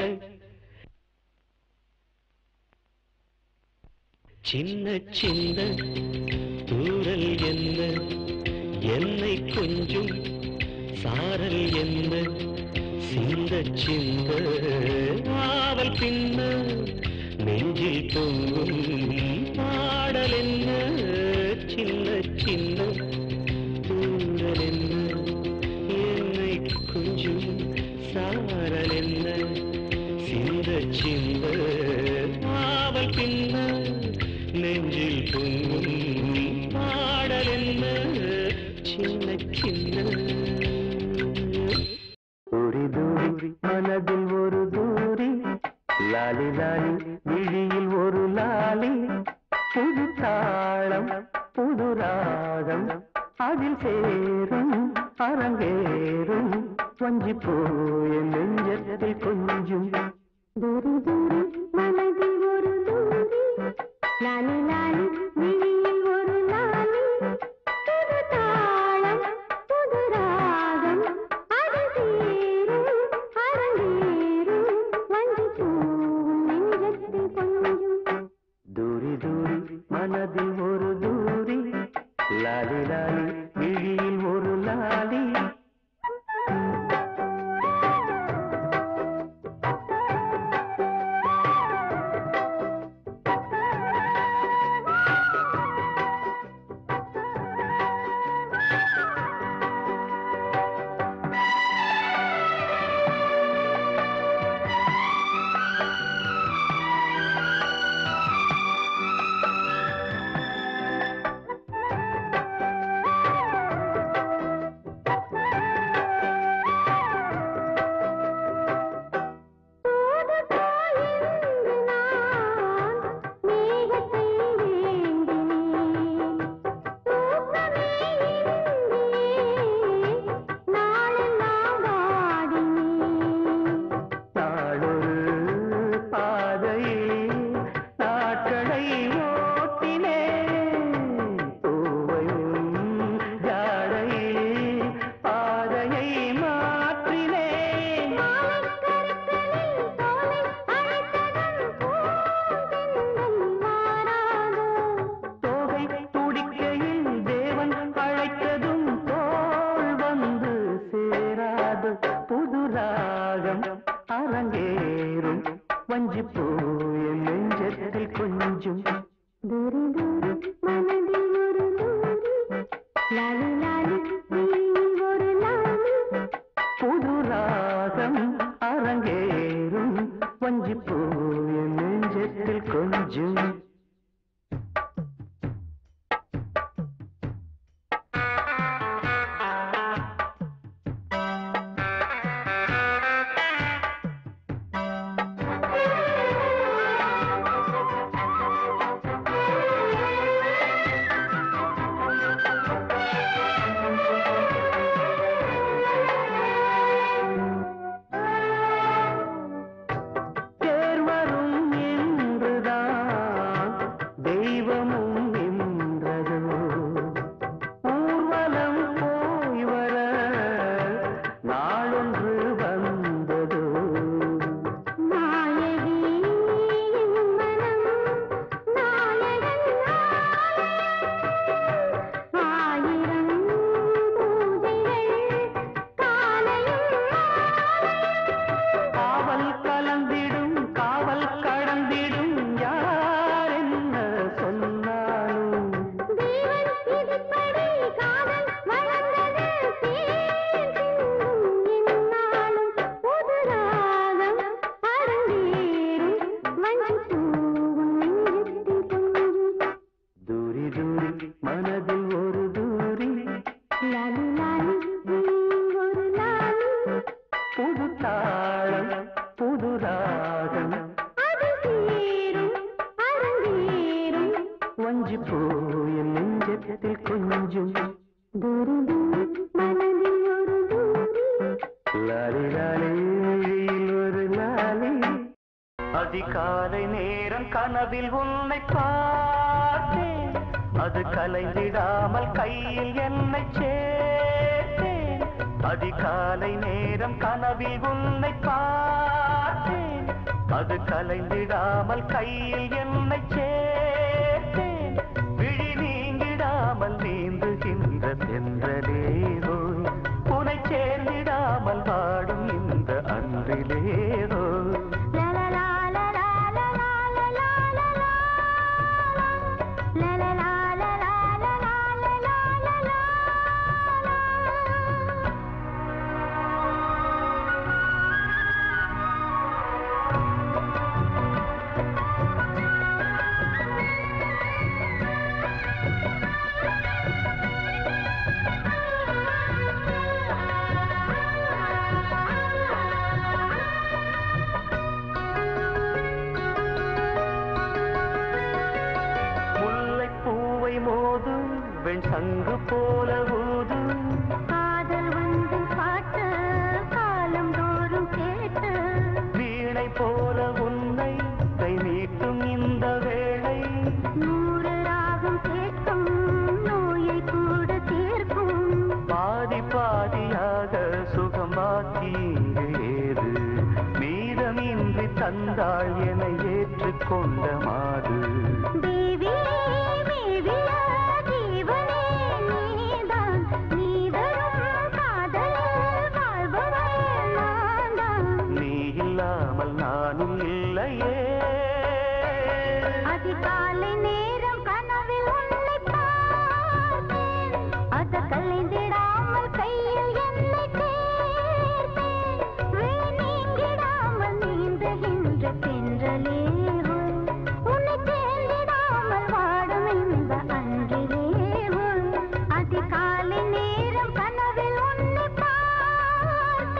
சின்ன சின்ன தூரல் என்ன என்னை கொஞ்சம் சாரல் என்ன சிந்த சிந்த ஆவல் பின்ன நெஞ்சில் பொங்கும் பாடல் என்ன சின்ன சின்ன தூரல் என்ன என்னை கொஞ்சம் சாரல் என்ன சிந்த சிந்த ஆவல் பின்ன நெஞ்சில் பொங்கும் பாடல் என்ன சின்ன சின்ன. ஒரு தூரி மனதில் ஒரு தூரி, லாலி லாலி விழியில் ஒரு லாலி. புது தாளம் புது ராகம் அதில் சேரும் அரங்கேறும். வஞ்சி போய நெஞ்சத்தில் கொஞ்சம் தூரி தூரி மனதில் ஒரு தூரி, லாலி லாலி விழியில் ஒரு லாலி. புது தாளம் புது ராகம் அது சேரும் அரங்கேறும். வஞ்சி பூவும் நெஞ்சத்தில் கொஞ்சம் தூரி தூரி மனதில் ஒரு தூரி, லாலி லாலி விழியில் ஒரு லாலி. அதிகாலை நேரம் கனவில் உன்னை பார்த்தேன், அது கலைந்திடாமல் கையில் என்னை சேர்த்தேன். அதிகாலை நேரம் கனவில் உன்னை பார்த்தேன், அது கலைந்திடாமல் கையில் என்னை சேர்த்தேன். விழி நீங்கிடாமல் நீந்துகின்ற தென்றலேதோ, உனை சேர்ந்திடாமல் வாடும் இந்த அன்றிலேதோ. சங்கு போல ஊதும் காதல் வந்து பாட்டு காலம் தோறும் கேட்டு, வீணை போல உன்னை கை நீட்டும் இந்த வேளை, 100 ராகம் கேட்கும் நோயை கூட தீர்க்கும். பாதி பாதியாக சுகம் பாக்கி ஏது, மீதமின்றி தந்தாள் என ஏற்றுக்கொண்ட மாது. தேவி மேவியா ஜீவனே நீதான், நீதரும் காதலில் வாழ்பவள் நான்தான். நீ இல்லாமல் நானும் இல்லையே. அதிகாலை நேரம் கனவில் உன்னை பார்த்தேன், அது கலைந்திடாமல் கையில் என்னை சேர்த்தேன். நீங்கிடாமல் நீந்துகின்ற தென்றலேவோ, உன்னை சேர்ந்திடாமல் வாடும் இந்த அன்றிலேவோ. அதிகாலை நேரம் கனவில் உன்னை பார்த்தேன்.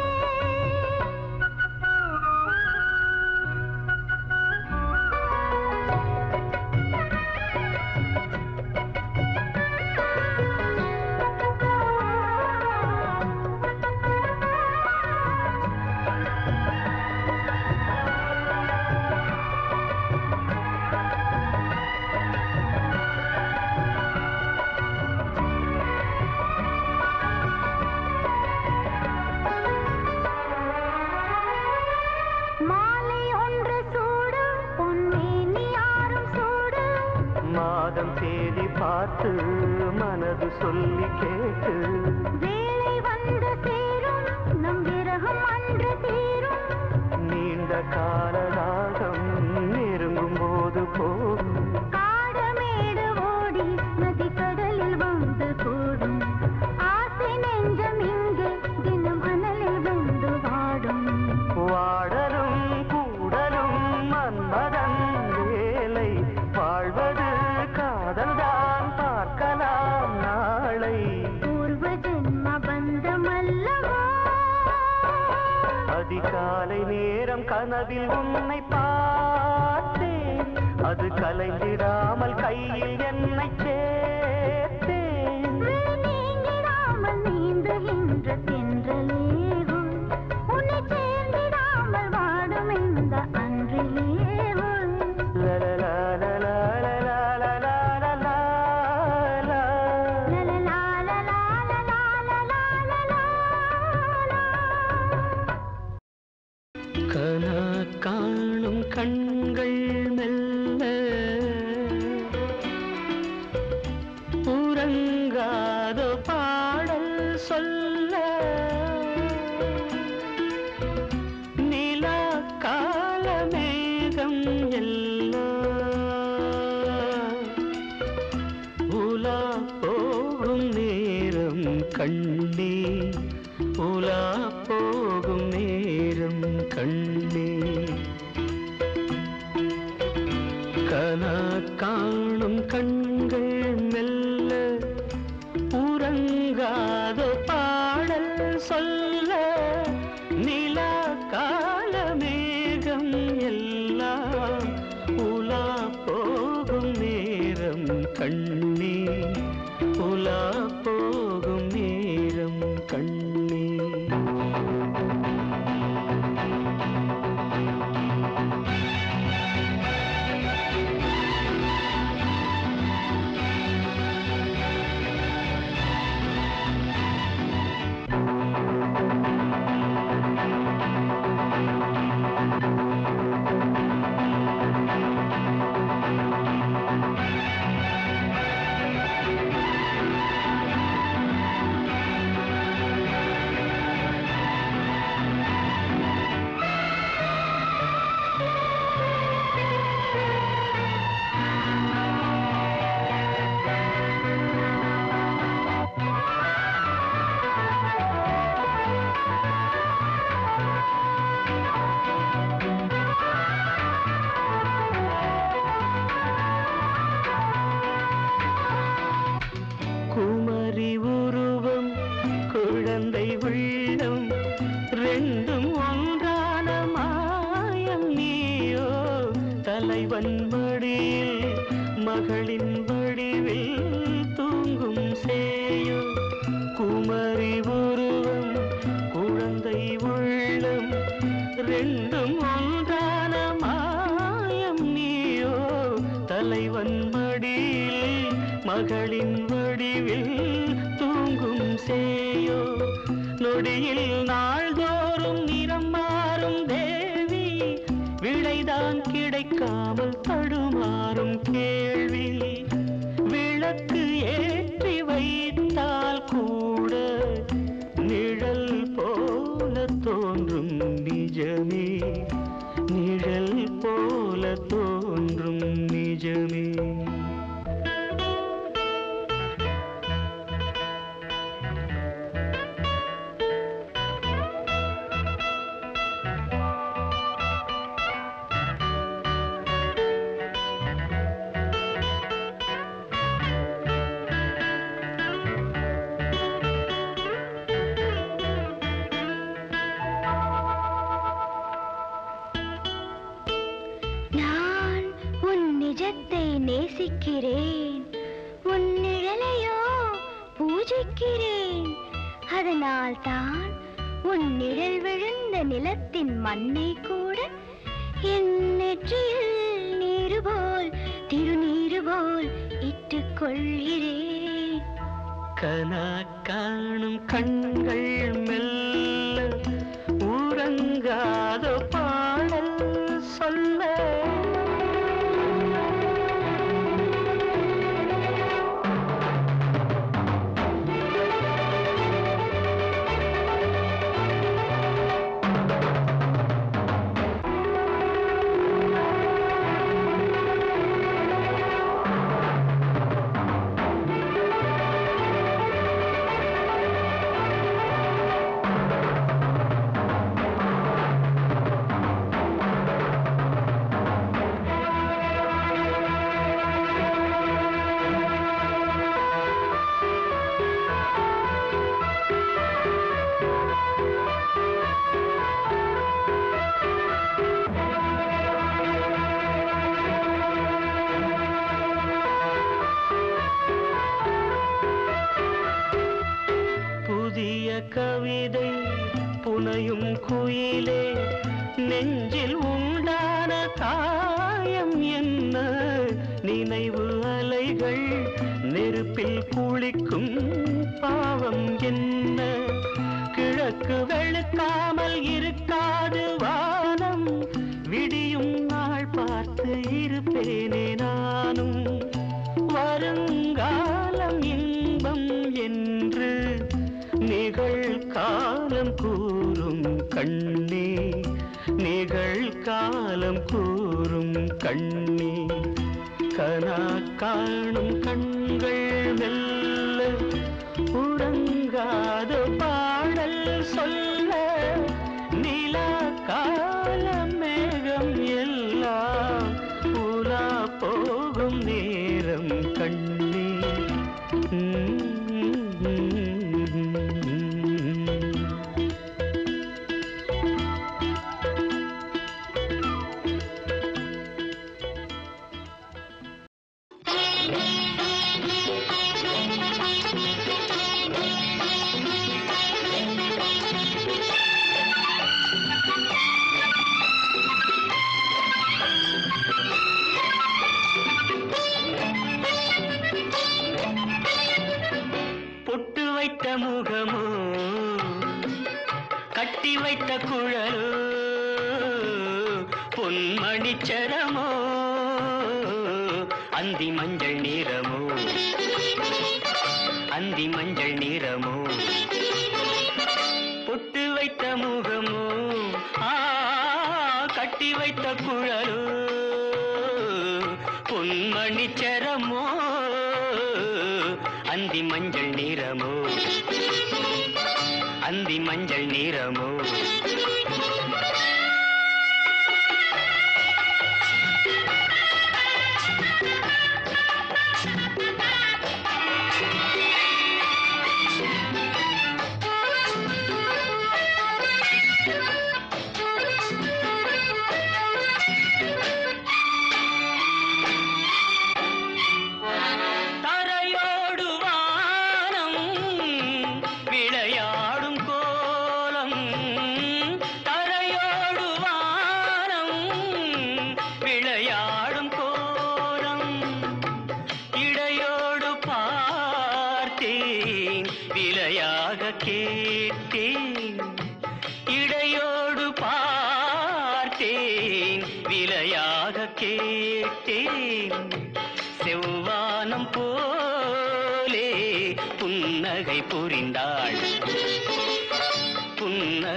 மாலை ஒன்று சூடு பொன்னேனி யாரும் சூடு, மாதம் தேதி பார்த்து மனது சொல்லி கேட்டு, வேளை வந்து சேரும் நம் விரகம் அன்று தீரும். நீண்ட கால ராகம் நெருங்கும் போது போகும், காடமேடு ஓடி நதி கடலில் வந்து கூடும். ஆசை நெஞ்சம் இங்கே தினம் அனலில் வந்து வாடும். வாடலும் கூடலும் மன்மதன் வேலை, வாழ்வது காதல்தான் பார்க்கலாம் நாளை. பூர்வ ஜென்ம பந்தமல்லவா, அதிகாலை நேரம் கனவில் உன்னை பார்த்தேன், அது கலைந்திடாமல் கையில் என்னை சேர்த்தேன். நீங்கிடாமல் நீந்துகின்ற தென்றலேவோ, உன்னை சேர்ந்திடாமல் வாடும் இந்த அன்றிலேவோ. கனா காணும் கண்கள் மெல்ல உறங்காத பாடல் சொல்ல, நிலா கால மேகம் எல்லாம் உலா போகும் நேரம் கண்ணே, உலா போகும் நேரம் கண்ணே. கனா காணும் கண்கள் மெல்ல உறங்காத பாடல் சொல்ல, நிலா கால மேகம் எல்லாம் உலா போகும் நேரம் கண்ணே, உலா போகும் நேரம் கண்ணே. தலைவன் மடியில் மகளின் வடிவில் தூங்கும் சேயோ குமரி உருவம் குழந்தை உள்ளம் ரெண்டும் ஒன்றான மாயம் நீயோ தலைவன் மடியில் மகளின் வடிவில் தூங்கும் சேயோ நொடியில் நாள்தோறும் நிறம் மாறும் தேவி விடைதான் கிடைக்காமல் தடுமாறும் கேள்வி விளக்கு ஏற்றி வைத்தால் கூட நிழல் போல தோன்றும் நிஜமே நிழல் போல தோன்றும் நிஜமே நேசிக்கிறேன் உன் நிழலையோ பூஜிக்கிறேன் அதனால் தான் உன் நிழல் விழுந்த நிலத்தின் மண்ணை கூட என் நெற்றியில் நீரு போல் திருநீரு போல் இட்டுக் கொள்கிறேன் கனா காணும் கண்கள் மெல்ல உறங்காத பாடல் சொல்ல கவிதை புனையும் குயிலே நெஞ்சில் உண்டான காயம் என்ன நினைவு அலைகள் நெருப்பில் குளிக்கும் பாவம் என்ன கிழக்கு வெளுக்காமல் இருக்காது வானம் விடியும் நாள் பார்த்து இருப்பேனே நானும் வருங்காலம் இன்பம் என்று நிகழ்காலம் கூறும் கண்ணே நிகழ்காலம் கூறும் கண்ணே கனா காணும் கண்கள் மெல்ல உறங்காத பாடல் சொல்ல நிலா கால மேகம் எல்லாம் உலா போகும் நேரம் கண்ணே முகமோ கட்டி வைத்த குழலோ பொன்மணிச்சரமோ அந்தி மஞ்சள் நிறமோ அந்தி மஞ்சள் நிறமோ பொட்டு வைத்த முகமோ கட்டி வைத்த குழலோ பொன்மணிச்சரமோ அந்தி மஞ்சள் நிறமோ அந்தி மஞ்சள் நிறமோ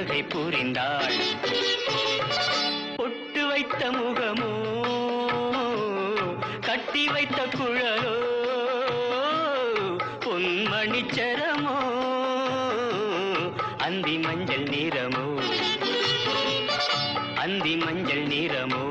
புன்னகை புரிந்தாள். பொட்டு வைத்த முகமோ கட்டி வைத்த குழலோ பொன்மணிச்சரமோ அந்தி மஞ்சள் நிறமோ அந்தி மஞ்சள் நிறமோ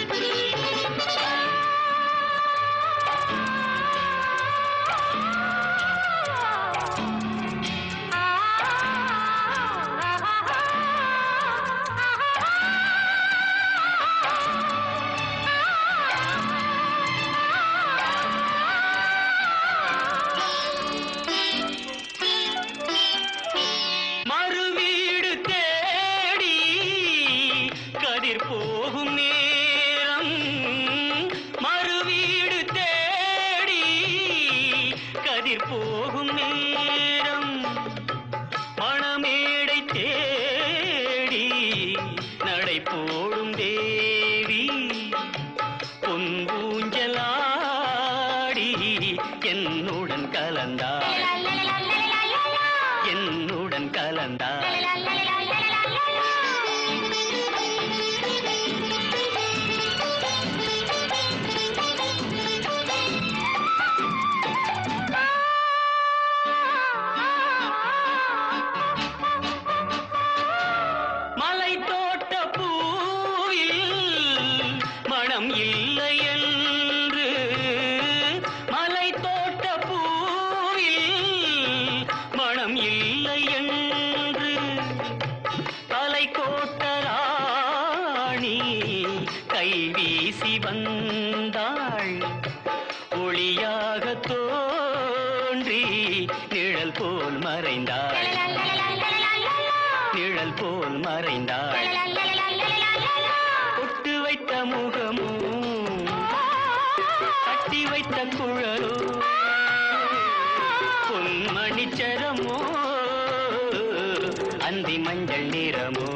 அந்தி மஞ்சள் நிறமோ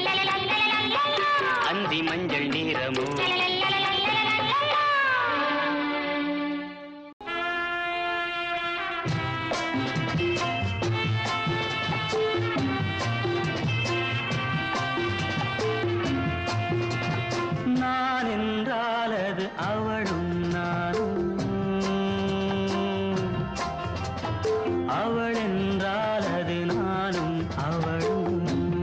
அந்தி மஞ்சள் நிறமோ நான் என்றால் அது அவளும் நானும் அவள் என்றால் அது நானும் அவளும்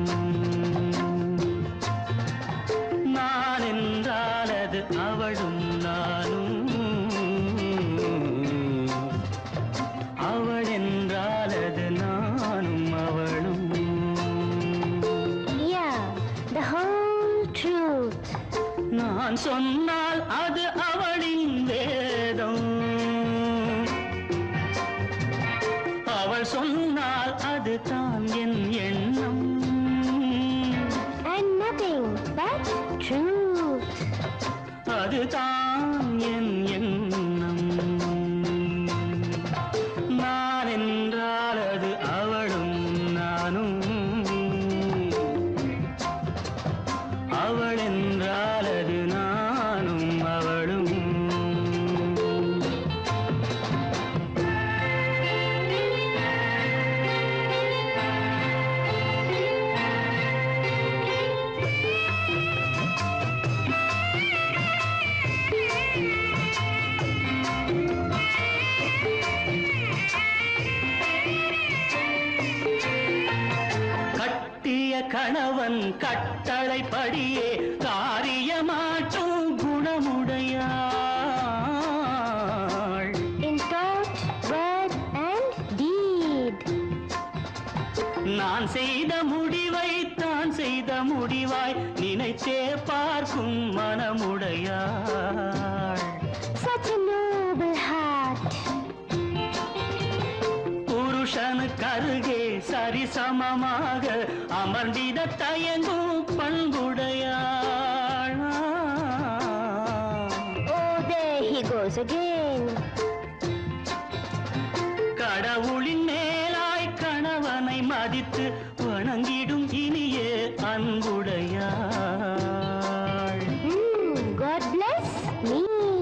நான் என்றால் அது அவளும் நானும் அவள் என்றால் அது நானும் அவளும் The whole truth. நான் சொன்னால் அது அவளின் வேதம் அவள் சொன்னால் அது தான் என் எண்ணம் And nothing but truth. அது தான் என் எண்ணம் நான் என்றால் அது அவளும் நானும் அவள் என்றால் அது நானும் அவளும் கட்டிய கணவன் கட்டளைப்படியே காரியமாற்றும் குணமுடையாள் In thought, word and deed. நான் செய்த முடிவை தான் செய்த முடிவாய் நினைத்தே பார்க்கும் மனமுடையாள் Such a noble heart. புருஷனுக்கருகே சரிசமமாக அமர்ந்திட தயங்கும் பண்புடையாள் Oh, there he goes again. கடவுளின் மேலாய் கணவனை மதித்து வணங்கிடும் இனிய அன்புடையாள் God bless me.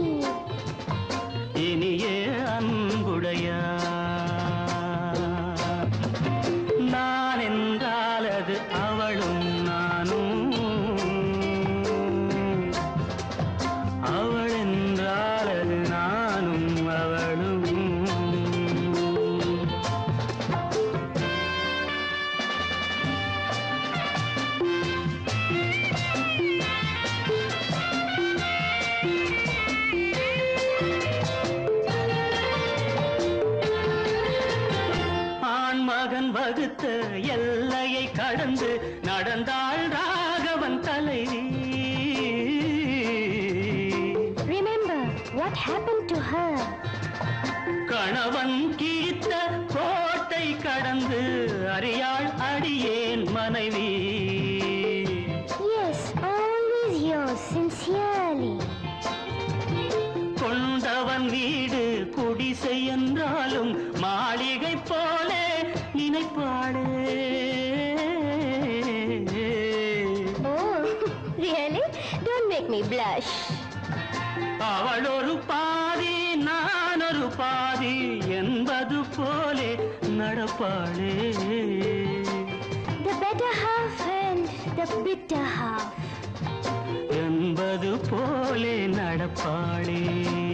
இனிய அன்புடையாள் நான் என்றால் அது அவளும் எல்லையை கடந்து நடந்தாள் ராகவன் தலைவி. Remember what happened to her? கணவன் கிழித்த கோட்டை கடந்து அறியாள் அடியேன் மனைவி. Yes, always yours sincerely. கொண்டவன் வீடு குடிசை என்றாலும் மாளிகை போலே நினைப்பாளே. Oh, really? Don't make me blush. அவள் ஒரு பாதி நான் ஒரு பாதி என்பது போலே நடப்பாளே. The better half and the bitter half. என்பது போலே நடப்பாளே.